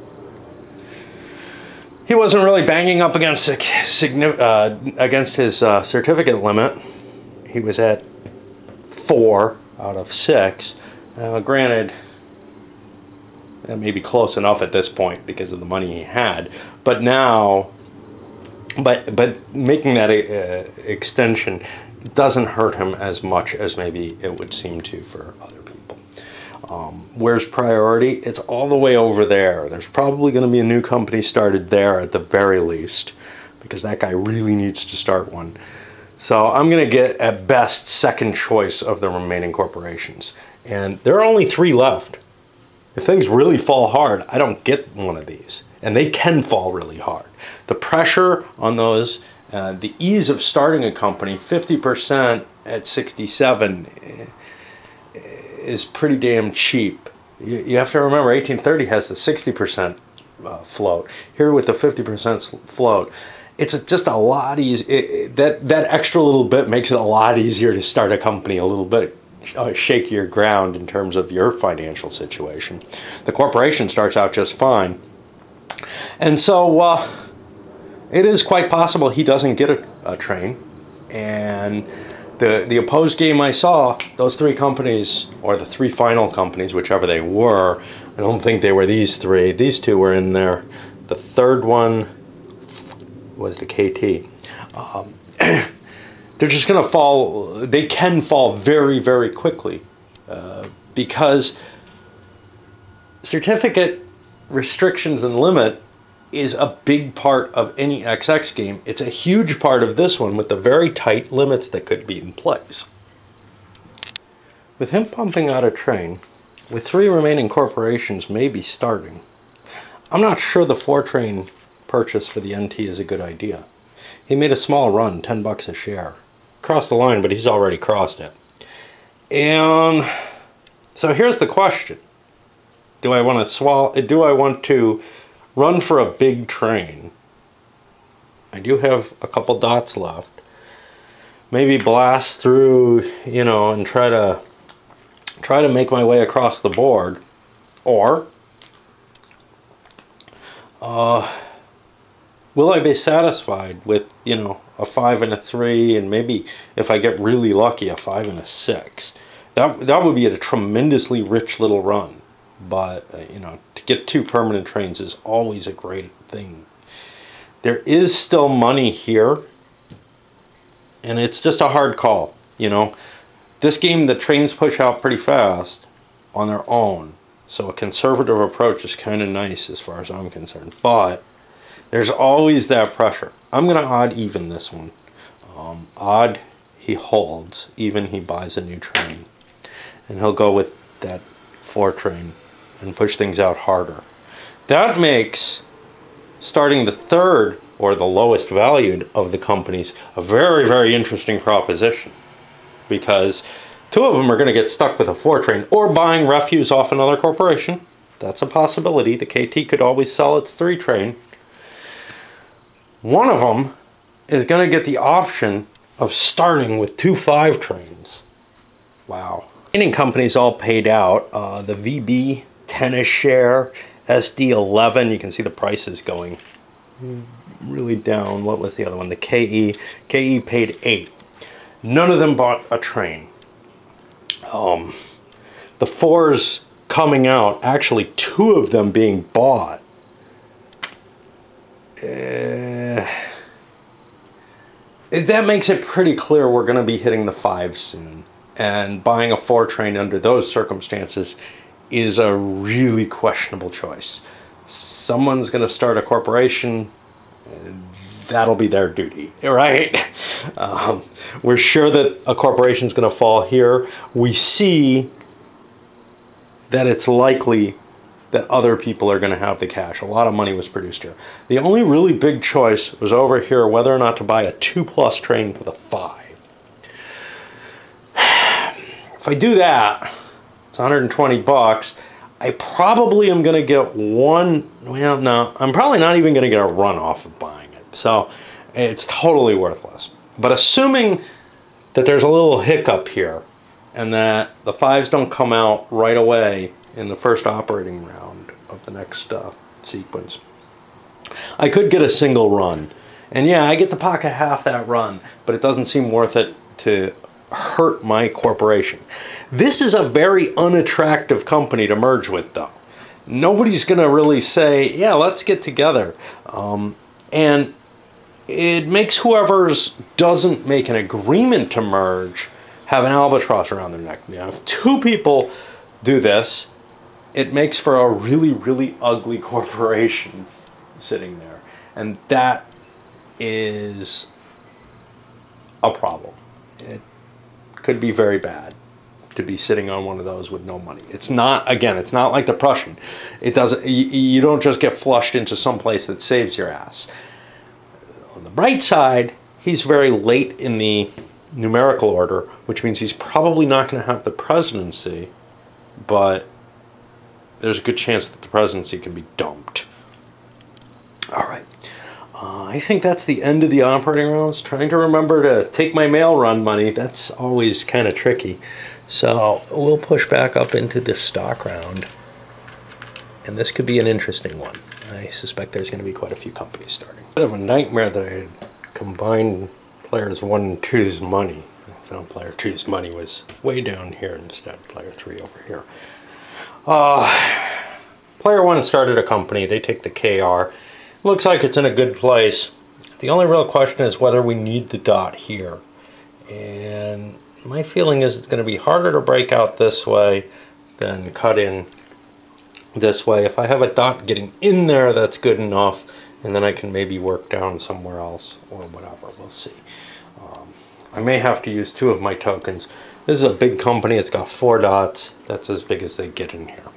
He wasn't really banging up against uh, against his uh, certificate limit. He was at four out of six. Now, granted, That may be close enough at this point because of the money he had. But now, but but making that uh, extension doesn't hurt him as much as maybe it would seem to for other people. Um, where's priority? It's all the way over there. There's probably going to be a new company started there at the very least, because that guy really needs to start one. So I'm going to get at best second choice of the remaining corporations. And there are only three left. If things really fall hard, I don't get one of these. And they can fall really hard. The pressure on those, uh, the ease of starting a company, fifty percent at sixty-seven is pretty damn cheap. You, you have to remember, eighteen thirty has the sixty percent uh, float. Here with the fifty percent float, it's just a lot easier. That, that extra little bit makes it a lot easier to start a company, a little bit Uh, shakier ground in terms of your financial situation. The corporation starts out just fine. And so uh, it is quite possible he doesn't get a, a train. And the, the opposed game I saw, those three companies, or the three final companies, whichever they were, I don't think they were these three. These two were in there. The third one was the K T. Um, They're just going to fall, they can fall very, very quickly uh, because certificate restrictions and limit is a big part of any X X game. It's a huge part of this one with the very tight limits that could be in place. With him pumping out a train, with three remaining corporations maybe starting, I'm not sure the four train purchase for the N T is a good idea. He made a small run, ten bucks a share. Crossed the line, but he's already crossed it. And so here's the question. Do I want to swallow, do I want to run for a big train? I do have a couple dots left. Maybe blast through, you know, and try to try to make my way across the board. Or uh will I be satisfied with, you know, a five and a three, and maybe if I get really lucky, a five and a six? That that would be a tremendously rich little run. But uh, you know, to get two permanent trains is always a great thing. There is still money here, and it's just a hard call. You know, this game, the trains push out pretty fast on their own, so a conservative approach is kind of nice as far as I'm concerned. But there's always that pressure. I'm going to odd even this one. Um, odd he holds, even he buys a new train. And he'll go with that four train and push things out harder. That makes starting the third, or the lowest valued of the companies, a very, very interesting proposition. Because two of them are going to get stuck with a four train, or buying refuse off another corporation. That's a possibility. The K T could always sell its three train. One of them is going to get the option of starting with two five trains. Wow. Remaining companies all paid out. Uh, the V B ten a share, S D eleven, you can see the prices going really down. What was the other one? The K E. K E paid eight. None of them bought a train. Um, the fours coming out, actually two of them being bought. Uh, that makes it pretty clear we're going to be hitting the five soon. And buying a four train under those circumstances is a really questionable choice. Someone's going to start a corporation. That'll be their duty, right? Um, we're sure that a corporation is going to fall here. We see that it's likely that other people are going to have the cash. A lot of money was produced here. The only really big choice was over here whether or not to buy a two plus train for the five. If I do that, it's one hundred twenty bucks. I probably am going to get one, well, no, I'm probably not even going to get a run off of buying it. So it's totally worthless. But assuming that there's a little hiccup here and that the fives don't come out right away in the first operating round of the next uh, sequence, I could get a single run. And yeah, I get to pocket half that run, but it doesn't seem worth it to hurt my corporation. This is a very unattractive company to merge with, though. nobody's going to really say, yeah, let's get together. Um, and it makes whoever's doesn't make an agreement to merge have an albatross around their neck. You know, if two people do this, it makes for a really, really ugly corporation sitting there. And that is a problem. It could be very bad to be sitting on one of those with no money. It's not, again, it's not like the Prussian. It doesn't, you, you don't just get flushed into some place that saves your ass. On the bright side, he's very late in the numerical order, which means he's probably not going to have the presidency, but there's a good chance that the presidency can be dumped. All right. Uh, I think that's the end of the operating rounds. Trying to remember to take my mail run money, that's always kind of tricky. So we'll push back up into this stock round. And this could be an interesting one. I suspect there's going to be quite a few companies starting. Bit of a nightmare that I had combined players one and two's money. I found player two's money was way down here instead of player three over here. Uh, player one started a company. They take the K R. Looks like it's in a good place. The only real question is whether we need the dot here. And my feeling is it's going to be harder to break out this way than cut in this way. If I have a dot getting in there, that's good enough. And then I can maybe work down somewhere else or whatever. We'll see. Um, I may have to use two of my tokens. This is a big company. It's got four dots. That's as big as they get in here.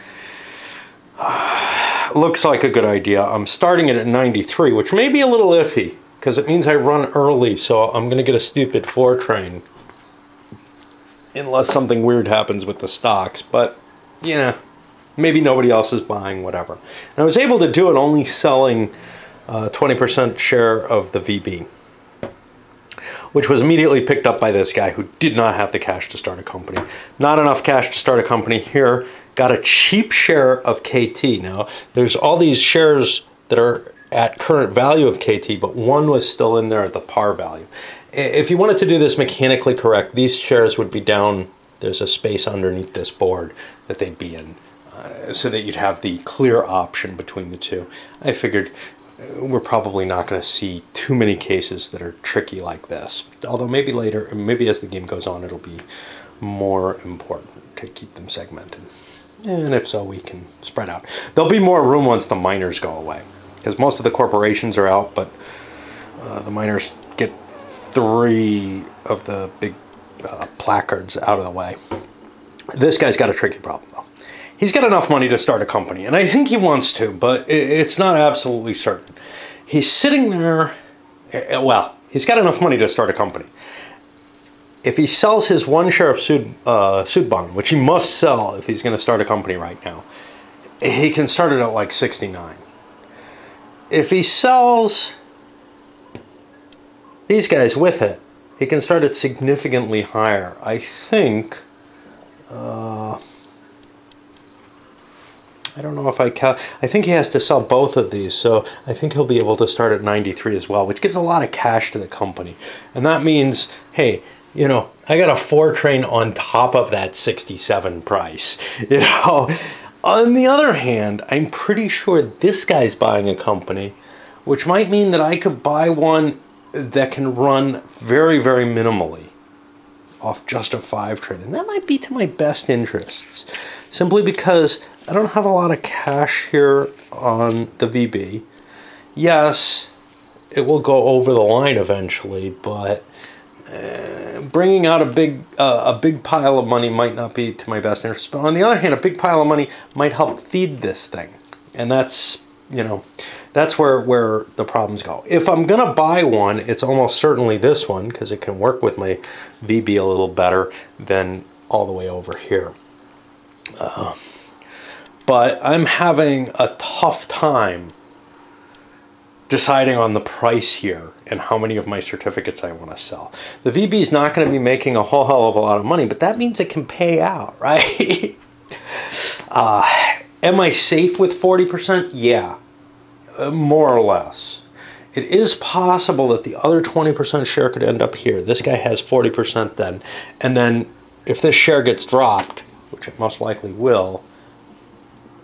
Looks like a good idea. I'm starting it at ninety-three, which may be a little iffy because it means I run early, so I'm going to get a stupid four train unless something weird happens with the stocks. But yeah, maybe nobody else is buying, whatever. And I was able to do it only selling uh, twenty percent share of the V B, which was immediately picked up by this guy who did not have the cash to start a company. Not enough cash to start a company here. Got a cheap share of K T. Now, there's all these shares that are at current value of K T, but one was still in there at the par value. If you wanted to do this mechanically correct, these shares would be down. There's a space underneath this board that they'd be in, uh, so that you'd have the clear option between the two. I figured we're probably not going to see too many cases that are tricky like this. Although maybe later, maybe as the game goes on, it'll be more important to keep them segmented. And if so, we can spread out. There'll be more room once the miners go away, because most of the corporations are out, but uh, the miners get three of the big uh, placards out of the way. This guy's got a tricky problem, though. He's got enough money to start a company, and I think he wants to, but it's not absolutely certain. He's sitting there, well, he's got enough money to start a company. If he sells his one share of Sud, uh, Sudbahn, which he must sell if he's going to start a company right now, he can start it at like sixty-nine. If he sells these guys with it, he can start it significantly higher. I think, uh, I don't know if I count, I think he has to sell both of these, so I think he'll be able to start at ninety-three as well, which gives a lot of cash to the company. And that means, hey, you know, I got a four train on top of that sixty-seven price. You know, on the other hand, I'm pretty sure this guy's buying a company, which might mean that I could buy one that can run very, very minimally off just a five train. And that might be to my best interests, simply because I don't have a lot of cash here on the V B. Yes, it will go over the line eventually, but Uh, bringing out a big uh, a big pile of money might not be to my best interest. But on the other hand, a big pile of money might help feed this thing, and that's, you know, that's where where the problems go. If I'm gonna buy one, it's almost certainly this one, because it can work with my V B a little better than all the way over here. Uh, but I'm having a tough time deciding on the price here and how many of my certificates I want to sell. The V B is not going to be making a whole hell of a lot of money, but that means it can pay out, right? uh, am I safe with forty percent? Yeah, uh, more or less. It is possible that the other twenty percent share could end up here. This guy has forty percent then. And then if this share gets dropped, which it most likely will,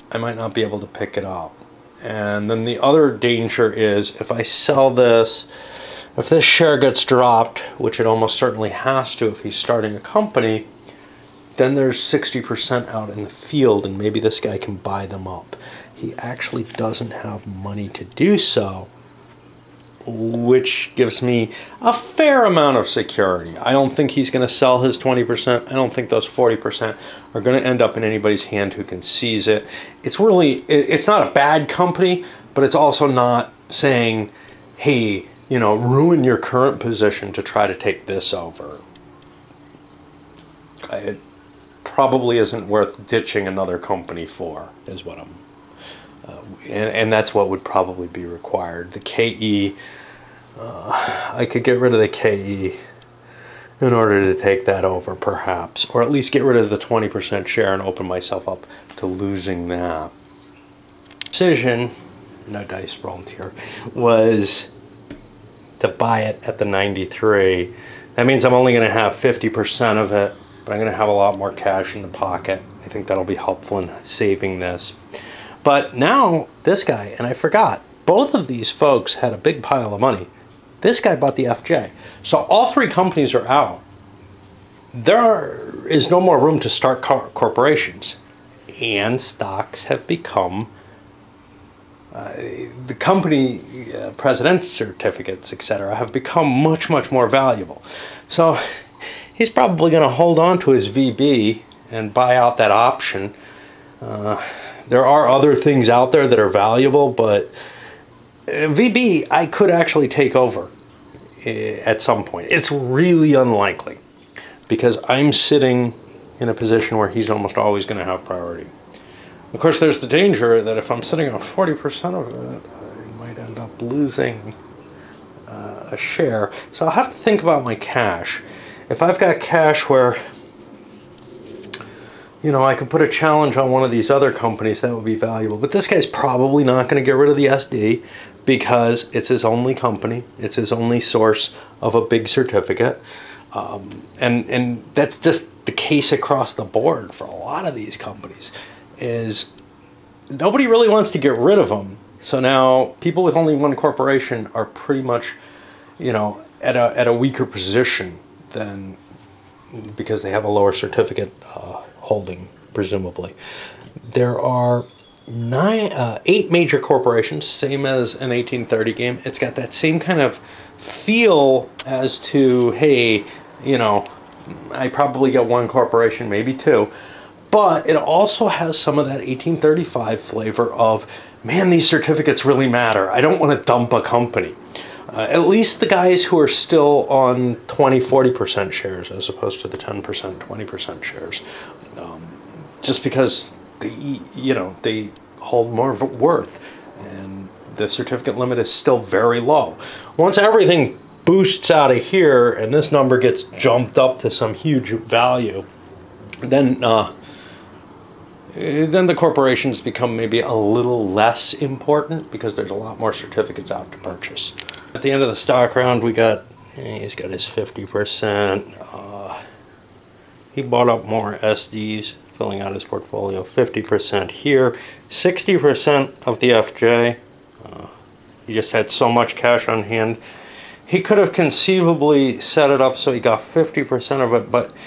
I might not be able to pick it up. And then the other danger is if I sell this, if this share gets dropped, which it almost certainly has to if he's starting a company, then there's sixty percent out in the field, and maybe this guy can buy them up. He actually doesn't have money to do so, which gives me a fair amount of security. I don't think he's going to sell his twenty percent. I don't think those forty percent are going to end up in anybody's hand who can seize it. It's really, it's not a bad company, but it's also not saying, hey, you know, ruin your current position to try to take this over. It probably isn't worth ditching another company for, is what I'm, uh, and, and that's what would probably be required. The K E, uh, I could get rid of the K E in order to take that over, perhaps, or at least get rid of the twenty percent share and open myself up to losing that. Decision, no dice rolled here, was to buy it at the ninety-three. That means I'm only going to have fifty percent of it, but I'm going to have a lot more cash in the pocket. I think that'll be helpful in saving this. But now this guy, and I forgot, both of these folks had a big pile of money. This guy bought the F J. So all three companies are out. There is no more room to start cor corporations. And stocks have become, uh, the company uh, president certificates, et cetera, have become much, much more valuable. So he's probably going to hold on to his V B and buy out that option. Uh, there are other things out there that are valuable, but V B I could actually take over at some point. It's really unlikely because I'm sitting in a position where he's almost always going to have priority. Of course, there's the danger that if I'm sitting on forty percent of it, I might end up losing uh, a share. So I'll have to think about my cash. If I've got cash where, you know, I could put a challenge on one of these other companies, that would be valuable. But this guy's probably not going to get rid of the S D because it's his only company. It's his only source of a big certificate. Um, and, and that's just the case across the board for a lot of these companies, is nobody really wants to get rid of them. So now people with only one corporation are pretty much, you know, at a, at a weaker position than, because they have a lower certificate uh, holding, presumably. There are nine, uh, eight major corporations, same as an eighteen thirty game. It's got that same kind of feel as to, hey, you know, I probably get one corporation, maybe two. But it also has some of that eighteen thirty-five flavor of, man, these certificates really matter. I don't want to dump a company. Uh, at least the guys who are still on twenty, forty percent shares as opposed to the ten percent, twenty percent shares. Um, just because they, you know, they hold more worth, and the certificate limit is still very low. Once everything boosts out of here and this number gets jumped up to some huge value, then uh, then the corporations become maybe a little less important because there's a lot more certificates out to purchase. At the end of the stock round, we got, he's got his fifty percent. Uh, he bought up more S Ds, filling out his portfolio. fifty percent here, sixty percent of the F J. Uh, he just had so much cash on hand. He could have conceivably set it up so he got fifty percent of it, but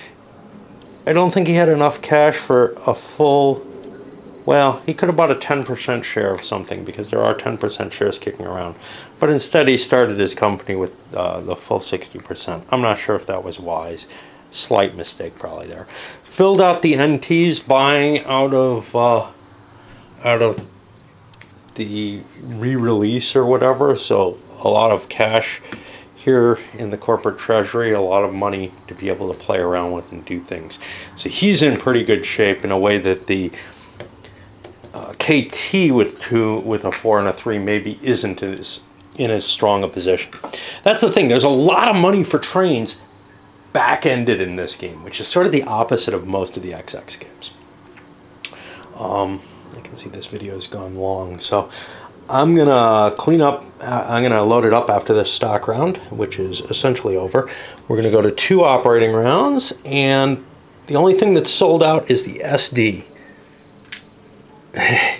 I don't think he had enough cash for a full, well, he could have bought a ten percent share of something because there are ten percent shares kicking around. But instead he started his company with uh, the full sixty percent. I'm not sure if that was wise. Slight mistake probably there. Filled out the N Ts, buying out of, uh, out of the re-release or whatever, so a lot of cash here in the corporate treasury, a lot of money to be able to play around with and do things. So he's in pretty good shape in a way that the uh, K T with two, with a four and a three maybe isn't as in as strong a position. That's the thing. There's a lot of money for trains back-ended in this game, which is sort of the opposite of most of the X X games. Um, I can see this video has gone long, so I'm gonna clean up, I'm gonna load it up after this stock round, which is essentially over. We're gonna go to two operating rounds, and the only thing that's sold out is the S D.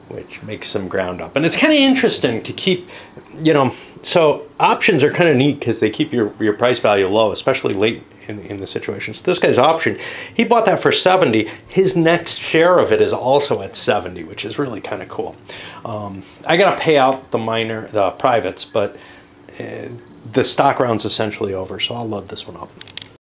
which makes them ground up. And it's kind of interesting to keep, you know, so options are kind of neat because they keep your, your price value low, especially late in, in the situation. So this guy's option, he bought that for seventy. His next share of it is also at seventy, which is really kind of cool. Um, I got to pay out the minor, the privates, but uh, the stock round's essentially over, so I'll load this one up.